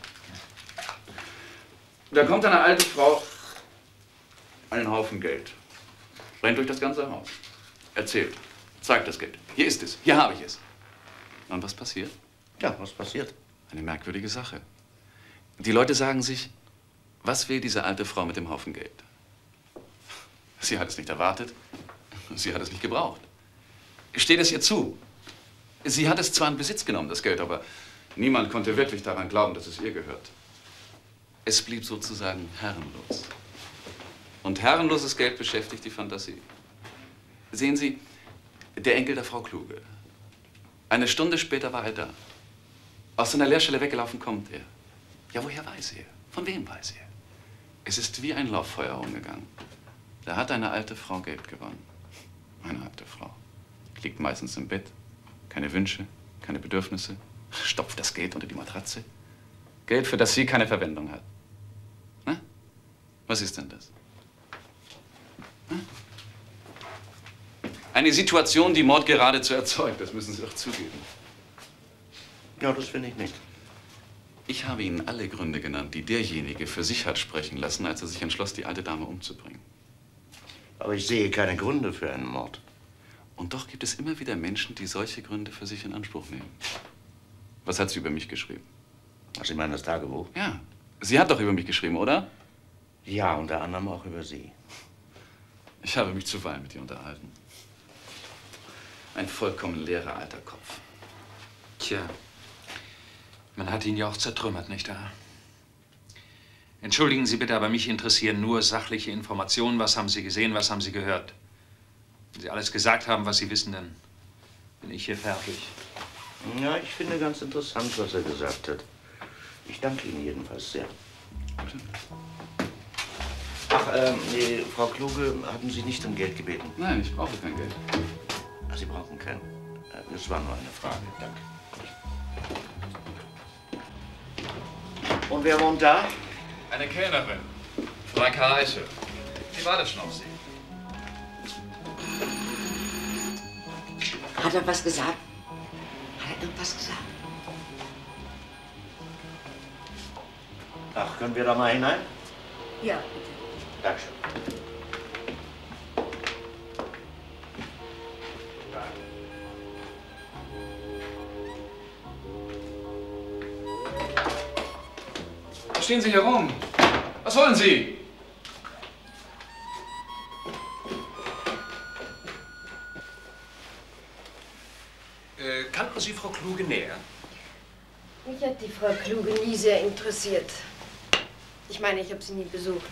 Speaker 9: Da kommt eine alte Frau, einen Haufen Geld, rennt durch das ganze Haus, erzählt, zeigt das Geld. Hier ist es, hier habe ich es. Und was passiert?
Speaker 2: Ja, was passiert?
Speaker 9: Eine merkwürdige Sache. Die Leute sagen sich, was will diese alte Frau mit dem Haufen Geld? Sie hat es nicht erwartet, sie hat es nicht gebraucht. Steht es ihr zu? Sie hat es zwar in Besitz genommen, das Geld, aber niemand konnte wirklich daran glauben, dass es ihr gehört. Es blieb sozusagen herrenlos. Und herrenloses Geld beschäftigt die Fantasie. Sehen Sie, der Enkel der Frau Kluge. Eine Stunde später war er da. Aus seiner Lehrstelle weggelaufen kommt er. Ja, woher weiß er? Von wem weiß er? Es ist wie ein Lauffeuer umgegangen. Da hat eine alte Frau Geld gewonnen. Eine alte Frau. Liegt meistens im Bett. Keine Wünsche, keine Bedürfnisse. Stopft das Geld unter die Matratze. Geld, für das sie keine Verwendung hat. Na? Was ist denn das? Hm? Eine Situation, die Mord geradezu erzeugt, das müssen Sie doch zugeben.
Speaker 2: Ja, das finde ich nicht.
Speaker 9: Ich habe Ihnen alle Gründe genannt, die derjenige für sich hat sprechen lassen, als er sich entschloss, die alte Dame umzubringen.
Speaker 2: Aber ich sehe keine Gründe für einen Mord.
Speaker 9: Und doch gibt es immer wieder Menschen, die solche Gründe für sich in Anspruch nehmen. Was hat sie über mich geschrieben?
Speaker 2: Ach, Sie meinen das Tagebuch?
Speaker 9: Ja. Sie hat doch über mich geschrieben, oder?
Speaker 2: Ja, unter anderem auch über Sie.
Speaker 9: Ich habe mich zuweilen mit ihr unterhalten. Ein vollkommen leerer alter Kopf.
Speaker 6: Tja, man hat ihn ja auch zertrümmert, nicht wahr? Entschuldigen Sie bitte, aber mich interessieren nur sachliche Informationen. Was haben Sie gesehen, was haben Sie gehört? Wenn Sie alles gesagt haben, was Sie wissen, dann bin ich hier fertig.
Speaker 2: Ja, ich finde ganz interessant, was er gesagt hat. Ich danke Ihnen jedenfalls sehr. Ach, ähm, nee, Frau Kluge, hatten Sie nicht um Geld gebeten?
Speaker 9: Nein, ich brauche kein Geld.
Speaker 2: Ach, Sie brauchen kein. Das war nur eine Frage. Danke. Und wer wohnt da?
Speaker 17: Eine Kellnerin. Franka Reiche. Die wartet schon auf Sie.
Speaker 3: Hat er was gesagt? Hat er irgendwas gesagt?
Speaker 2: Ach, können wir da mal hinein?
Speaker 3: Ja, bitte.
Speaker 2: Dankeschön.
Speaker 9: Was stehen Sie hier rum? Was wollen Sie?
Speaker 17: Äh, kannten Sie Frau Kluge näher?
Speaker 18: Mich hat die Frau Kluge nie sehr interessiert. Ich meine, ich habe sie nie besucht.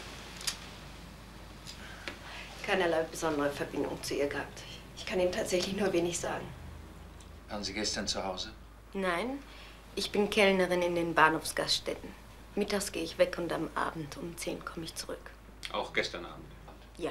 Speaker 18: Keinerlei besondere Verbindung zu ihr gehabt. Ich kann Ihnen tatsächlich nur wenig sagen.
Speaker 6: Waren Sie gestern zu Hause?
Speaker 18: Nein, ich bin Kellnerin in den Bahnhofsgaststätten. Mittags gehe ich weg und am Abend um zehn komme ich zurück.
Speaker 17: Auch gestern Abend?
Speaker 18: Ja.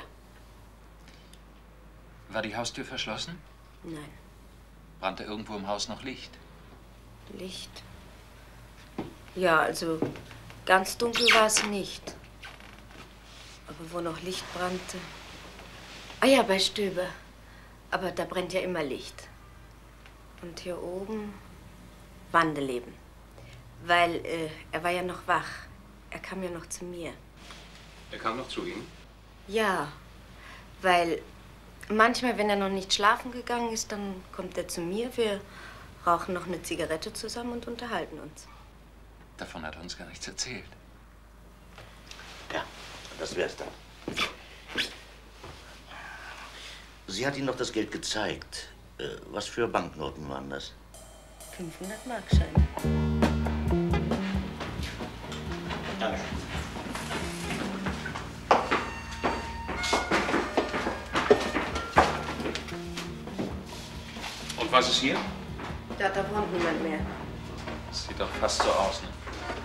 Speaker 6: War die Haustür verschlossen?
Speaker 18: Nein.
Speaker 6: Brannte irgendwo im Haus noch Licht?
Speaker 18: Licht? Ja, also ganz dunkel war es nicht. Aber wo noch Licht brannte... Ah ja, bei Stöber. Aber da brennt ja immer Licht. Und hier oben Wandeleben. Weil äh, er war ja noch wach. Er kam ja noch zu mir.
Speaker 17: Er kam noch zu Ihnen?
Speaker 18: Ja, weil manchmal, wenn er noch nicht schlafen gegangen ist, dann kommt er zu mir. Wir rauchen noch eine Zigarette zusammen und unterhalten uns.
Speaker 6: Davon hat er uns gar nichts erzählt.
Speaker 2: Ja, das wär's dann. Sie hat Ihnen doch das Geld gezeigt. Äh, was für Banknoten waren das?
Speaker 18: fünfhundert Markscheine.
Speaker 2: Danke.
Speaker 6: Und was ist hier?
Speaker 18: Da, da wohnt niemand mehr.
Speaker 6: Sieht doch fast so aus, ne?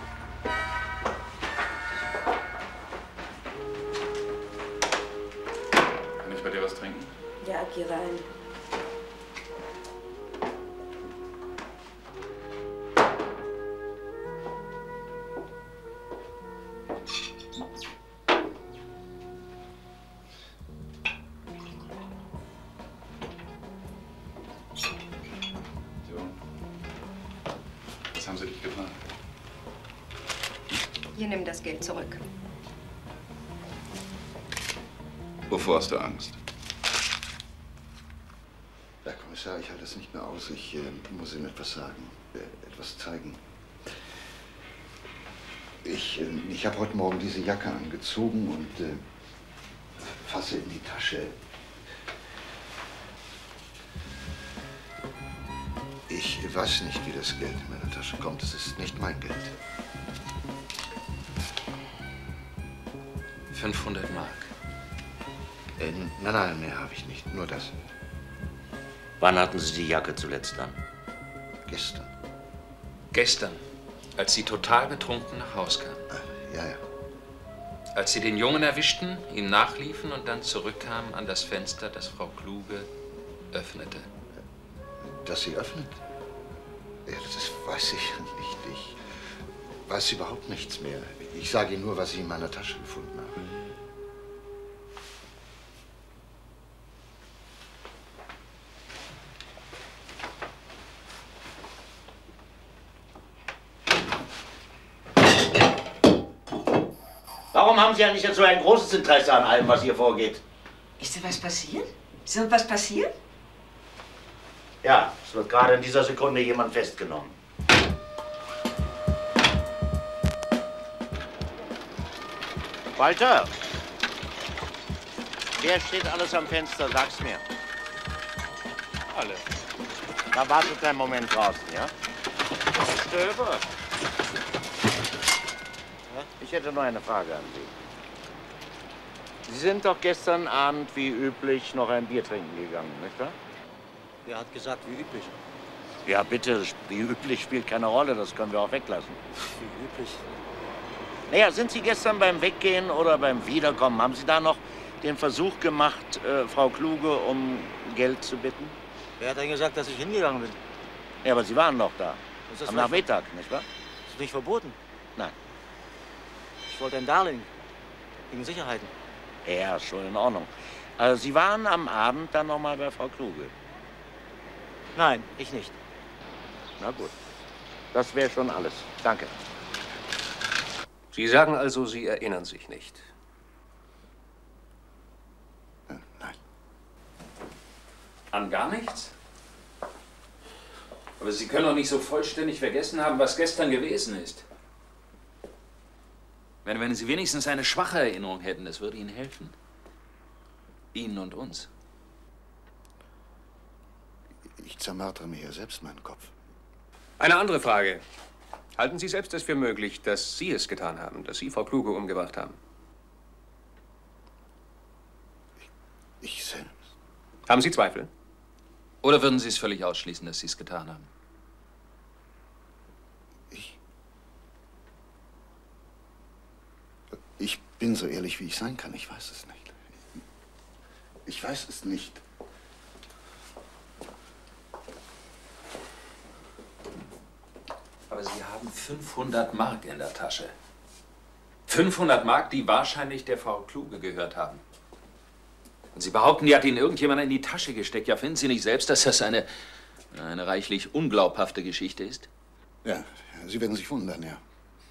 Speaker 9: Kann ich bei dir was trinken?
Speaker 18: Ja, geh rein.
Speaker 9: Was haben Sie dich gefragt?
Speaker 18: Hier, nimm das Geld zurück.
Speaker 9: Wovor hast du Angst?
Speaker 19: Herr Kommissar, ich halte das nicht mehr aus. Ich äh, muss Ihnen etwas sagen, äh, etwas zeigen. Ich, äh, ich habe heute Morgen diese Jacke angezogen und äh, fasse in die Tasche. Ich weiß nicht, wie das Geld in meine Tasche kommt. Es ist nicht mein Geld.
Speaker 6: fünfhundert Mark.
Speaker 19: Äh, nein, nein, mehr habe ich nicht. Nur das.
Speaker 2: Wann hatten Sie die Jacke zuletzt an?
Speaker 19: Gestern.
Speaker 6: Gestern, als Sie total betrunken nach Haus kamen.
Speaker 19: Ja, ja.
Speaker 6: Als Sie den Jungen erwischten, ihm nachliefen und dann zurückkamen an das Fenster, das Frau Kluge öffnete.
Speaker 19: Dass sie öffnet? Ja, das weiß ich nicht. Ich weiß überhaupt nichts mehr. Ich sage Ihnen nur, was ich in meiner Tasche gefunden habe.
Speaker 2: Warum haben Sie eigentlich jetzt so ein großes Interesse an allem, was hier vorgeht?
Speaker 3: Ist da was passiert? Ist da was passiert?
Speaker 2: Ja, es wird gerade in dieser Sekunde jemand festgenommen. Walter! Wer steht alles am Fenster? Sag's mir. Alle. Da wartet einen Moment draußen, ja? Stöber. Ich hätte noch eine Frage an Sie. Sie sind doch gestern Abend wie üblich noch ein Bier trinken gegangen, nicht wahr?
Speaker 13: Wer hat gesagt, wie üblich?
Speaker 2: Ja, bitte, wie üblich spielt keine Rolle, das können wir auch weglassen.
Speaker 13: Wie üblich?
Speaker 2: Naja, sind Sie gestern beim Weggehen oder beim Wiederkommen, haben Sie da noch den Versuch gemacht, äh, Frau Kluge um Geld zu bitten?
Speaker 13: Wer hat denn gesagt, dass ich hingegangen bin?
Speaker 2: Ja, aber Sie waren noch da.
Speaker 13: Ist das
Speaker 2: Am
Speaker 13: nicht-
Speaker 2: Nachmittag, nicht wahr?
Speaker 13: Ist nicht verboten.
Speaker 2: Nein.
Speaker 13: Ich wollte ein Darlehen. Wegen Sicherheiten.
Speaker 2: Ja, schon in Ordnung. Also Sie waren am Abend dann noch mal bei Frau Kluge?
Speaker 13: Nein, ich nicht.
Speaker 2: Na gut. Das wäre schon alles. Danke.
Speaker 17: Sie sagen also, Sie erinnern sich nicht.
Speaker 6: An gar nichts? Aber Sie können doch nicht so vollständig vergessen haben, was gestern gewesen ist. Wenn, wenn Sie wenigstens eine schwache Erinnerung hätten, das würde Ihnen helfen. Ihnen und uns.
Speaker 19: Ich zermartere mir ja selbst meinen Kopf.
Speaker 17: Eine andere Frage. Halten Sie selbst es für möglich, dass Sie es getan haben, dass Sie Frau Kluge umgebracht haben?
Speaker 19: Ich selbst.
Speaker 17: Haben Sie Zweifel?
Speaker 6: Oder würden Sie es völlig ausschließen, dass Sie es getan haben?
Speaker 19: Ich bin so ehrlich, wie ich sein kann. Ich weiß es nicht. Ich weiß es nicht.
Speaker 6: Aber Sie haben fünfhundert Mark in der Tasche. fünfhundert Mark, die wahrscheinlich der Frau Kluge gehört haben. Und Sie behaupten, die hat Ihnen irgendjemand in die Tasche gesteckt. Ja, finden Sie nicht selbst, dass das eine, eine reichlich unglaubhafte Geschichte ist?
Speaker 19: Ja, Sie werden sich wundern, ja.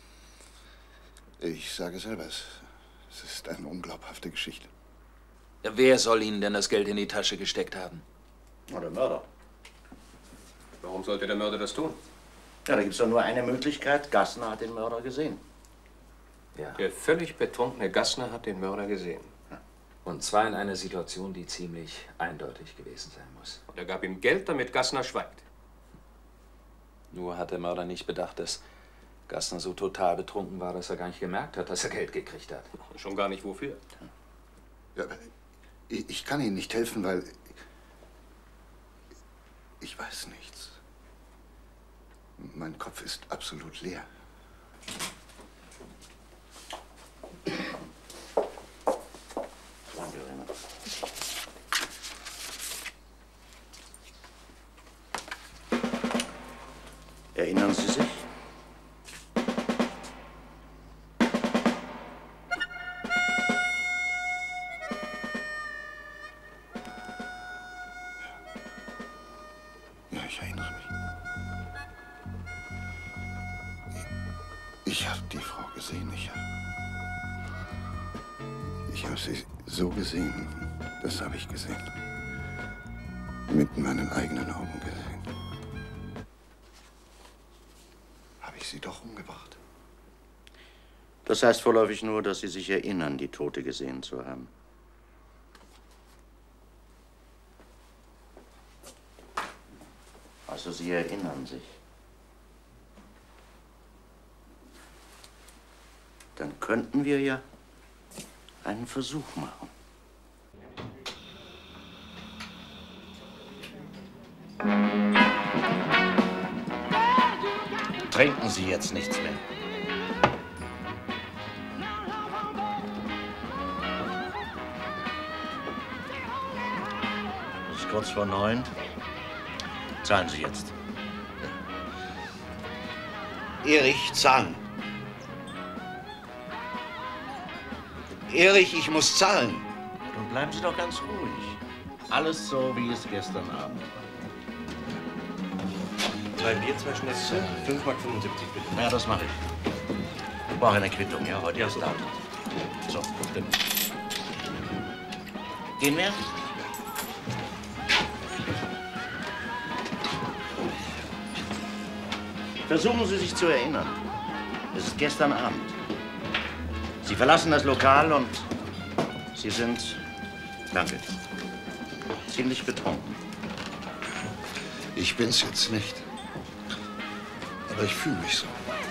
Speaker 19: Ich sage selber, es, es ist eine unglaubhafte Geschichte.
Speaker 6: Ja, wer soll Ihnen denn das Geld in die Tasche gesteckt haben?
Speaker 2: Na, der Mörder.
Speaker 17: Warum sollte der Mörder das tun?
Speaker 2: Ja, da gibt es doch nur eine Möglichkeit. Gassner hat den Mörder gesehen.
Speaker 17: Ja. Der völlig betrunkene Gassner hat den Mörder gesehen.
Speaker 6: Und zwar in einer Situation, die ziemlich eindeutig gewesen sein muss.
Speaker 17: Und er gab ihm Geld, damit Gassner schweigt.
Speaker 6: Nur hat der Mörder nicht bedacht, dass Gassner so total betrunken war, dass er gar nicht gemerkt hat, dass er Geld gekriegt hat.
Speaker 17: Schon gar nicht wofür.
Speaker 19: Ja, aber ich, ich kann Ihnen nicht helfen, weil ich weiß nichts. Mein Kopf ist absolut leer.
Speaker 2: Erinnern Sie sich?
Speaker 19: Ja, ich erinnere mich. Ich habe die Frau gesehen. Ich habe ich hab sie so gesehen. Das habe ich gesehen. Mit meinen eigenen Augen gesehen. Habe ich sie doch umgebracht?
Speaker 2: Das heißt vorläufig nur, dass Sie sich erinnern, die Tote gesehen zu haben. Also Sie erinnern sich. Dann könnten wir ja einen Versuch machen. Trinken Sie jetzt nichts mehr. kurz vor neun. Zahlen Sie jetzt.
Speaker 19: Erich, zahlen. Erich, ich muss zahlen.
Speaker 2: Nun bleiben Sie doch ganz ruhig. Alles so, wie es gestern Abend war.
Speaker 10: Drei Bier, zwei Schnäpse, fünf Mark fünfundsiebzig bitte.
Speaker 2: Ja, das mache ich. Ich brauche eine Quittung, ja? Heute erst Abend. So, stimmt. Gehen wir? Versuchen Sie sich zu erinnern. Es ist gestern Abend. Sie verlassen das Lokal und Sie sind, danke, ziemlich betrunken.
Speaker 19: Ich bin's jetzt nicht. Aber ich fühle mich so.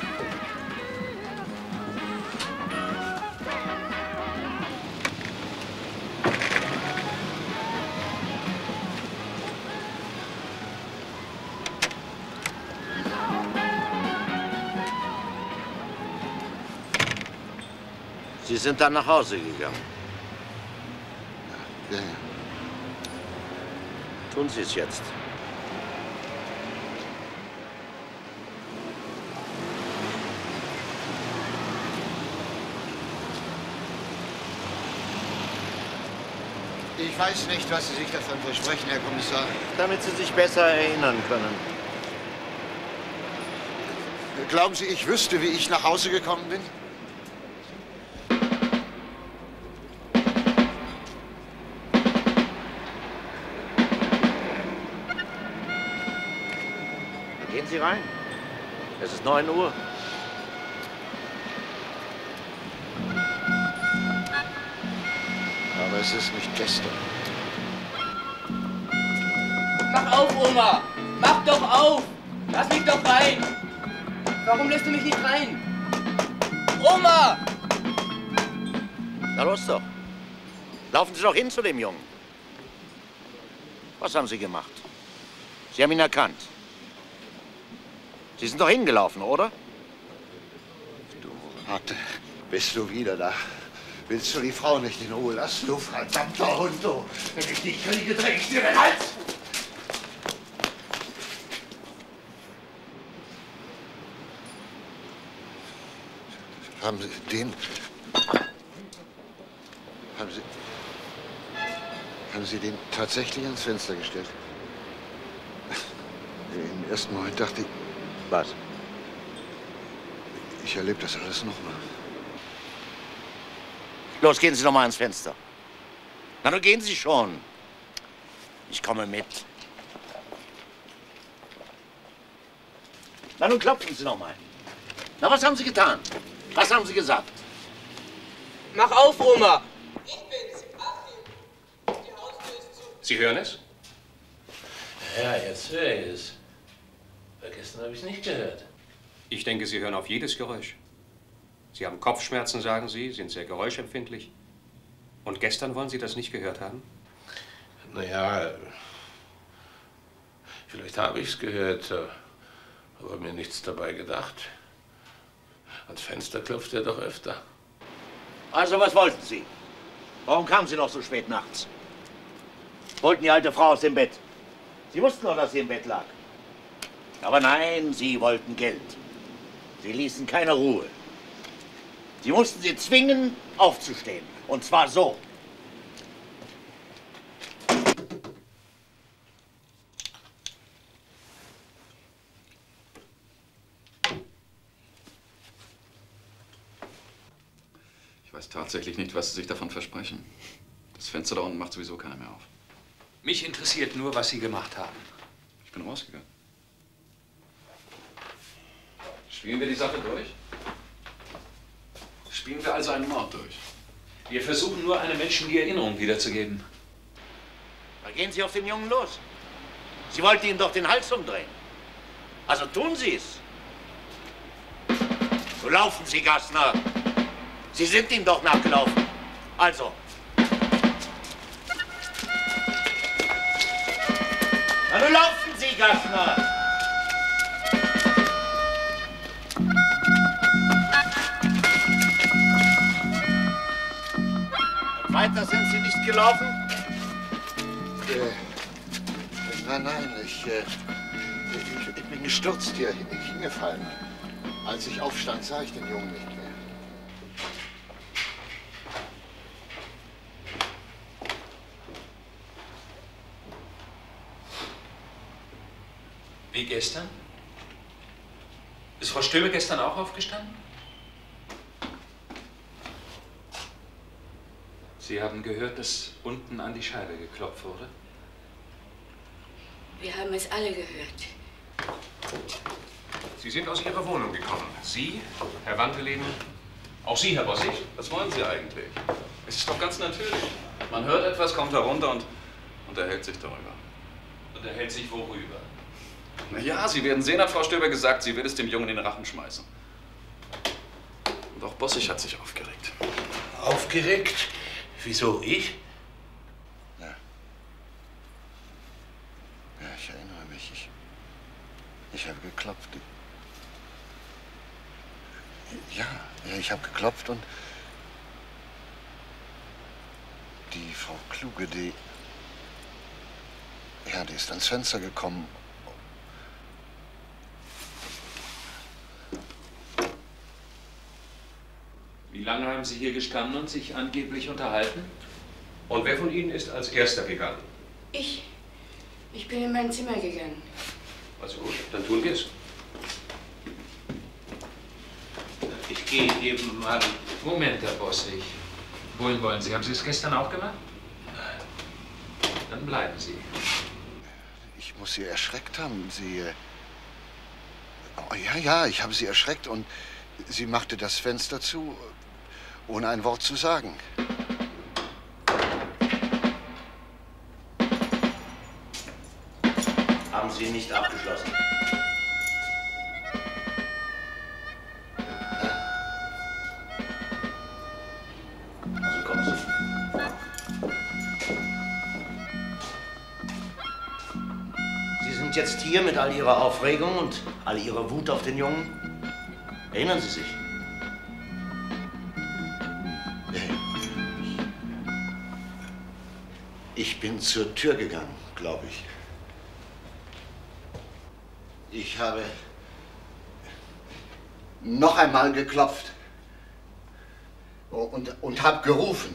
Speaker 2: Sie sind dann nach Hause gegangen.
Speaker 19: Ja, ja.
Speaker 2: Tun Sie es jetzt.
Speaker 19: Ich weiß nicht, was Sie sich davon versprechen, Herr Kommissar.
Speaker 2: Damit Sie sich besser erinnern können.
Speaker 19: Glauben Sie, ich wüsste, wie ich nach Hause gekommen bin?
Speaker 2: Gehen Sie rein. Es ist neun Uhr.
Speaker 19: Aber es ist nicht gestern.
Speaker 14: Mach auf, Oma! Mach doch auf! Lass mich doch rein! Warum lässt du mich nicht rein? Oma!
Speaker 2: Na los doch. Laufen Sie doch hin zu dem Jungen. Was haben Sie gemacht? Sie haben ihn erkannt. Sie sind doch hingelaufen, oder?
Speaker 19: Du Ratte, bist du wieder da? Willst du die Frau nicht in Ruhe lassen, du verdammter Hund, du? Wenn ich dich kriege, drehe ich dir den Hals! Haben Sie den... Haben Sie... Haben Sie den tatsächlich ans Fenster gestellt? Im ersten Moment dachte ich...
Speaker 2: Was?
Speaker 19: Ich erlebe das alles nochmal.
Speaker 2: Los, gehen Sie noch mal ans Fenster. Na, nun gehen Sie schon. Ich komme mit. Na, nun klopfen Sie noch mal. Na, was haben Sie getan? Was haben Sie gesagt?
Speaker 14: Mach auf, Oma!
Speaker 17: Sie hören es?
Speaker 10: Ja, jetzt höre ich es. Weil gestern habe ich es nicht gehört.
Speaker 17: Ich denke, Sie hören auf jedes Geräusch. Sie haben Kopfschmerzen, sagen Sie, sind sehr geräuschempfindlich. Und gestern wollen Sie das nicht gehört haben?
Speaker 10: Naja, vielleicht habe ich es gehört, aber mir nichts dabei gedacht. Ans Fenster klopft er doch öfter.
Speaker 2: Also, was wollten Sie? Warum kamen Sie noch so spät nachts? Wollten die alte Frau aus dem Bett? Sie wussten doch, dass sie im Bett lag. Aber nein, Sie wollten Geld. Sie ließen keine Ruhe. Sie mussten sie zwingen, aufzustehen. Und zwar so.
Speaker 9: Ich weiß tatsächlich nicht, was Sie sich davon versprechen. Das Fenster da unten macht sowieso keiner mehr auf.
Speaker 11: Mich interessiert nur, was Sie gemacht haben.
Speaker 9: Ich bin rausgegangen. Spielen wir die Sache durch? Spielen wir also einen Mord durch?
Speaker 11: Wir versuchen nur, einem Menschen die Erinnerung wiederzugeben.
Speaker 2: Da gehen Sie auf den Jungen los. Sie wollten ihm doch den Hals umdrehen. Also tun Sie es. So laufen Sie, Gassner. Sie sind ihm doch nachgelaufen. Also. Na, nun laufen Sie, Gassner. Weiter sind Sie nicht gelaufen?
Speaker 19: Äh, Nein, nein, ich, äh, ich, ich bin gestürzt hier, hingefallen. Als ich aufstand, sah ich den Jungen nicht mehr.
Speaker 6: Wie gestern? Ist Frau Stöbe gestern auch aufgestanden? Sie haben gehört, dass unten an die Scheibe geklopft wurde?
Speaker 7: Wir haben es alle gehört.
Speaker 17: Sie sind aus Ihrer Wohnung gekommen. Sie, Herr Wandeleben, auch Sie, Herr Bossig.
Speaker 9: Was wollen Sie eigentlich? Es ist doch ganz natürlich. Man hört etwas, kommt herunter und unterhält sich darüber.
Speaker 6: Unterhält sich worüber?
Speaker 9: Na ja, Sie werden sehen, hat Frau Stöber gesagt, sie wird es dem Jungen in den Rachen schmeißen. Und auch Bossig hat sich aufgeregt.
Speaker 10: Aufgeregt? Wieso ich?
Speaker 19: Ja. Ja, ich erinnere mich. Ich, ich habe geklopft. Ja, ja, ich habe geklopft und die Frau Kluge, die, ja, die ist ans Fenster gekommen.
Speaker 6: Wie lange haben Sie hier gestanden und sich angeblich unterhalten?
Speaker 17: Und wer von Ihnen ist als Erster gegangen?
Speaker 7: Ich. Ich bin in mein Zimmer gegangen.
Speaker 17: Also gut, dann tun wir es.
Speaker 10: Ich gehe eben mal.
Speaker 6: Moment, Herr Bossig. Wohin wollen Sie? Haben Sie es gestern auch gemacht?
Speaker 10: Nein.
Speaker 6: Dann bleiben Sie.
Speaker 19: Ich muss Sie erschreckt haben. Sie. äh, Oh, ja, ja, ich habe Sie erschreckt und sie machte das Fenster zu, ohne ein Wort zu sagen.
Speaker 2: Haben Sie nicht abgeschlossen? Also kommen Sie. Sie sind jetzt hier mit all Ihrer Aufregung und all Ihrer Wut auf den Jungen. Erinnern Sie sich? Ich bin zur Tür gegangen, glaube ich. Ich habe noch einmal geklopft und, und habe gerufen.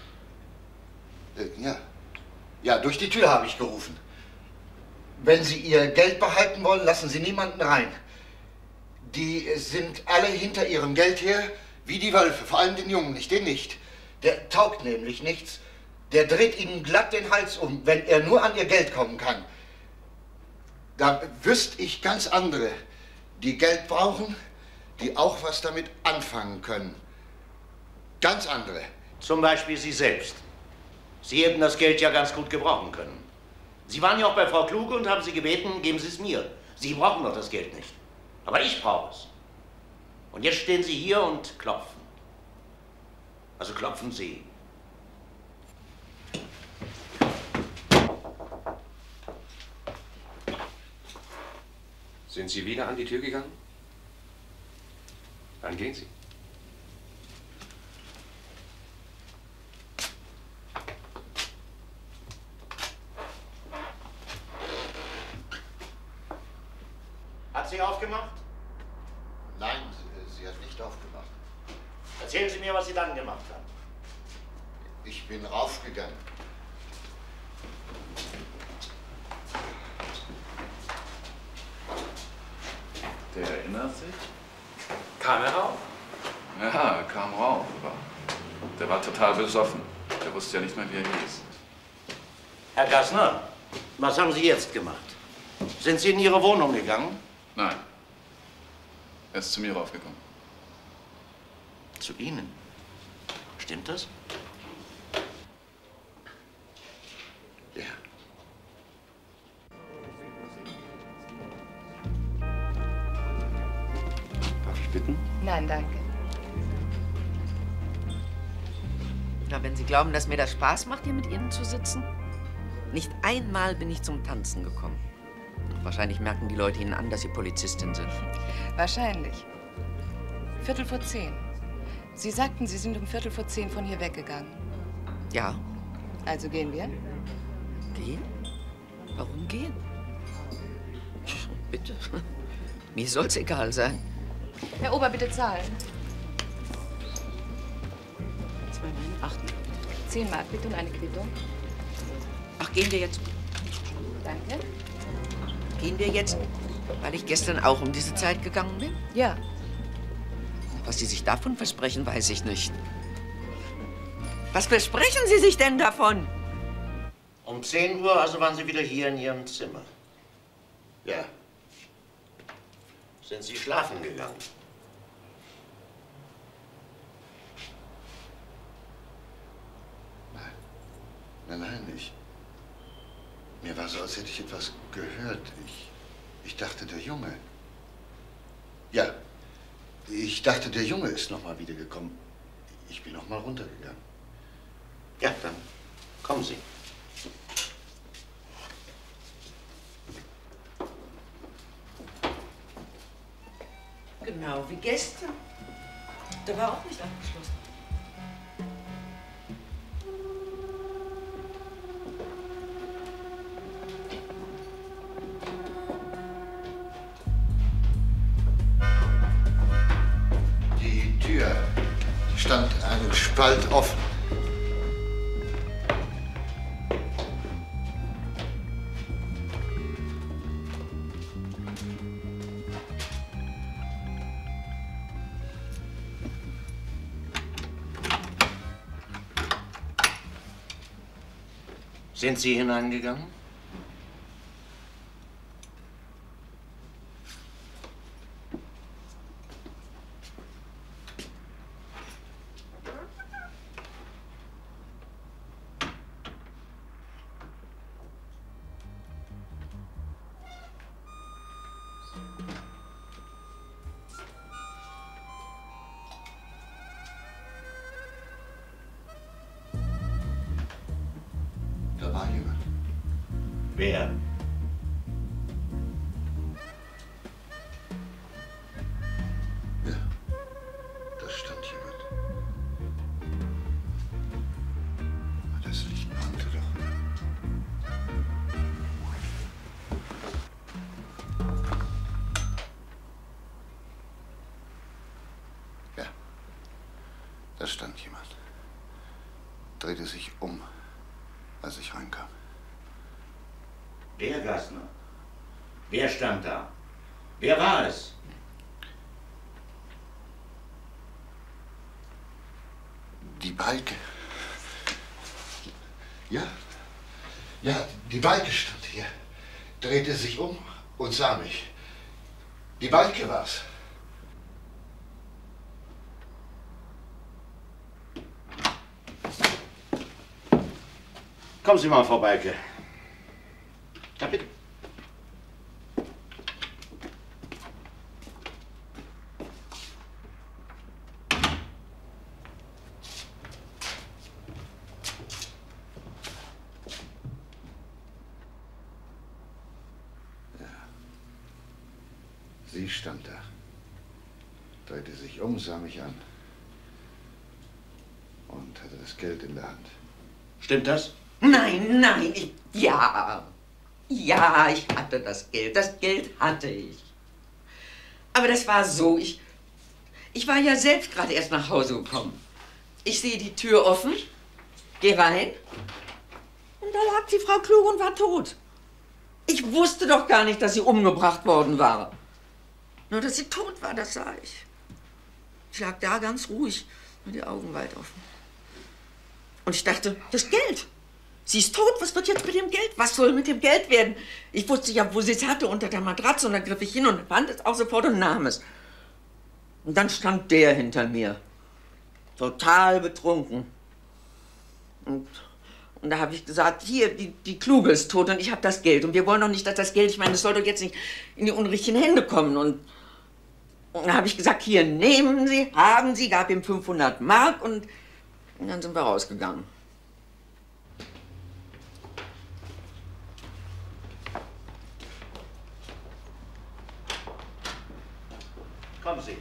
Speaker 2: Ja, ja, durch die Tür habe ich gerufen. Wenn Sie Ihr Geld behalten wollen, lassen Sie niemanden rein. Die sind alle hinter ihrem Geld her, wie die Wölfe, vor allem den Jungen nicht, den nicht. Der taugt nämlich nichts. Der dreht ihnen glatt den Hals um, wenn er nur an ihr Geld kommen kann. Da wüsste ich ganz andere, die Geld brauchen, die auch was damit anfangen können. Ganz andere. Zum Beispiel Sie selbst. Sie hätten das Geld ja ganz gut gebrauchen können. Sie waren ja auch bei Frau Kluge und haben sie gebeten, geben Sie es mir. Sie brauchen doch das Geld nicht. Aber ich brauche es. Und jetzt stehen Sie hier und klopfen. Also klopfen Sie.
Speaker 17: Sind Sie wieder an die Tür gegangen? Dann gehen Sie.
Speaker 2: Hat sie aufgemacht?
Speaker 19: Nein, sie, sie hat nicht aufgemacht.
Speaker 2: Erzählen Sie mir, was Sie dann gemacht haben.
Speaker 19: Ich bin raufgegangen.
Speaker 9: Der erinnert sich?
Speaker 6: Kam er rauf?
Speaker 9: Ja, er kam rauf, aber der war total besoffen. Der wusste ja nicht mehr, wie er hieß.
Speaker 2: Herr Gassner, was haben Sie jetzt gemacht? Sind Sie in Ihre Wohnung gegangen?
Speaker 9: Nein. Er ist zu mir raufgekommen.
Speaker 2: Zu Ihnen? Stimmt das? Ja.
Speaker 9: Darf ich bitten?
Speaker 3: Nein, danke. Na, wenn Sie glauben, dass mir das Spaß macht, hier mit Ihnen zu sitzen? Nicht einmal bin ich zum Tanzen gekommen. Wahrscheinlich merken die Leute Ihnen an, dass Sie Polizistin sind.
Speaker 20: Wahrscheinlich. Viertel vor zehn. Sie sagten, Sie sind um Viertel vor zehn von hier weggegangen.
Speaker 3: Ja.
Speaker 20: Also gehen wir?
Speaker 3: Gehen? Warum gehen? Bitte. Mir soll's egal sein.
Speaker 20: Herr Ober, bitte zahlen.
Speaker 3: Zwei Mark, acht Mark.
Speaker 20: Zehn Mark bitte und eine Quittung.
Speaker 3: Ach, gehen wir jetzt?
Speaker 20: Danke.
Speaker 3: Gehen wir jetzt, weil ich gestern auch um diese Zeit gegangen bin?
Speaker 20: Ja.
Speaker 3: Was Sie sich davon versprechen, weiß ich nicht. Was versprechen Sie sich denn davon?
Speaker 2: Um zehn Uhr also waren Sie wieder hier in Ihrem Zimmer. Ja. Sind Sie schlafen gegangen?
Speaker 19: Nein, nein, ich. Mir war so, als hätte ich etwas gehört. Ich, ich dachte, der Junge. Ja, ich dachte, der Junge ist noch mal wiedergekommen. Ich bin noch mal runtergegangen.
Speaker 2: Ja, dann kommen Sie.
Speaker 3: Genau wie gestern. Der war auch nicht abgeschlossen.
Speaker 19: Die Tür stand einen Spalt offen.
Speaker 2: Sind Sie hineingegangen?
Speaker 19: Da war jemand.
Speaker 2: Wer?
Speaker 19: Ja, da stand jemand. Das Licht brannte doch. Ja, da stand jemand. Drehte sich um, als ich reinkam.
Speaker 2: Wer, Gassner? Wer stand da? Wer war es?
Speaker 19: Die Balke. Ja, ja, die Balke stand hier, drehte sich um und sah mich. Die Balke war's.
Speaker 2: Kommen Sie mal, Frau Balke. Ja, bitte.
Speaker 19: Sie stand da, drehte sich um, sah mich an und hatte das Geld in der Hand.
Speaker 2: Stimmt das?
Speaker 3: Nein, nein, ich, ja. Ja, ich hatte das Geld. Das Geld hatte ich. Aber das war so, ich, ich war ja selbst gerade erst nach Hause gekommen. Ich sehe die Tür offen, gehe rein und da lag die Frau Kluge und war tot. Ich wusste doch gar nicht, dass sie umgebracht worden war. Nur, dass sie tot war, das sah ich. Ich lag da ganz ruhig, mit die Augen weit offen. Und ich dachte, das Geld. Sie ist tot, was wird jetzt mit dem Geld? Was soll mit dem Geld werden? Ich wusste ja, wo sie es hatte, unter der Matratze. Und dann griff ich hin und fand es auch sofort und nahm es. Und dann stand der hinter mir. Total betrunken. Und, und da habe ich gesagt, hier, die, die Kluge ist tot und ich habe das Geld. Und wir wollen doch nicht, dass das Geld, ich meine, das soll doch jetzt nicht in die unrichtigen Hände kommen. Und, und dann habe ich gesagt, hier, nehmen Sie, haben Sie, gab ihm fünfhundert Mark und, und dann sind wir rausgegangen.
Speaker 2: Kommen Sie.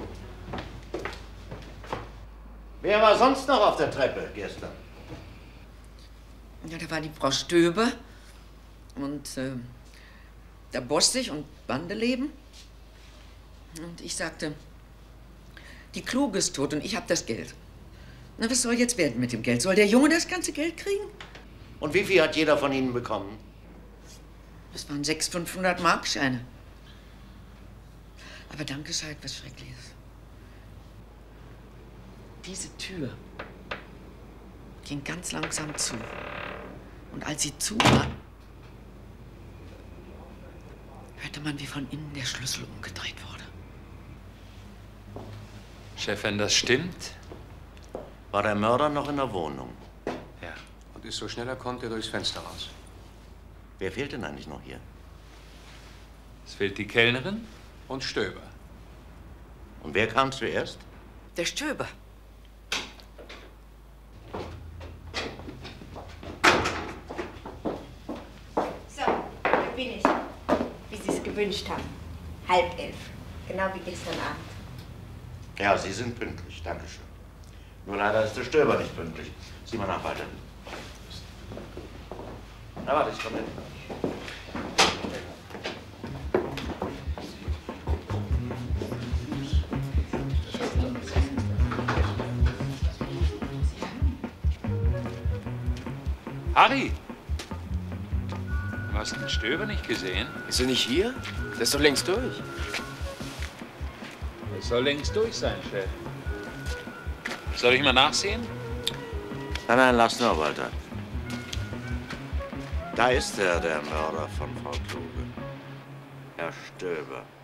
Speaker 2: Wer war sonst noch auf der Treppe gestern?
Speaker 3: Ja, da war die Frau Stöbe Und äh, da Bossig und Bande leben. Und ich sagte, die Kluge ist tot und ich habe das Geld. Na, was soll jetzt werden mit dem Geld? Soll der Junge das ganze Geld kriegen?
Speaker 2: Und wie viel hat jeder von Ihnen bekommen?
Speaker 3: Das waren sechs fünfhundert-Mark-Scheine. Aber dann geschah etwas Schreckliches. Diese Tür ging ganz langsam zu. Und als sie zu war, hörte man, wie von innen der Schlüssel umgedreht wurde.
Speaker 11: Chef, wenn das stimmt,
Speaker 2: war der Mörder noch in der Wohnung.
Speaker 17: Ja. Und ist so schnell er konnte durchs Fenster raus.
Speaker 2: Wer fehlt denn eigentlich noch hier?
Speaker 11: Es fehlt die Kellnerin
Speaker 17: und Stöber.
Speaker 2: Und wer kam zuerst?
Speaker 3: Der Stöber.
Speaker 18: So, da bin ich. Wie Sie es gewünscht haben. Halb elf. Genau wie gestern Abend.
Speaker 2: Ja, Sie sind pünktlich. Dankeschön. Nur leider ist der Stöber nicht pünktlich. Sieh mal nach weiter. Na, warte, ich komme mit.
Speaker 11: Harry! Du hast den Stöber nicht gesehen?
Speaker 5: Ist er nicht hier? Der ist doch längst durch.
Speaker 11: Das soll längst durch sein, Chef. Soll ich mal nachsehen?
Speaker 2: Nein, nein, lass nur, Walter. Da ist er, der Mörder von Frau Kluge. Herr Stöber.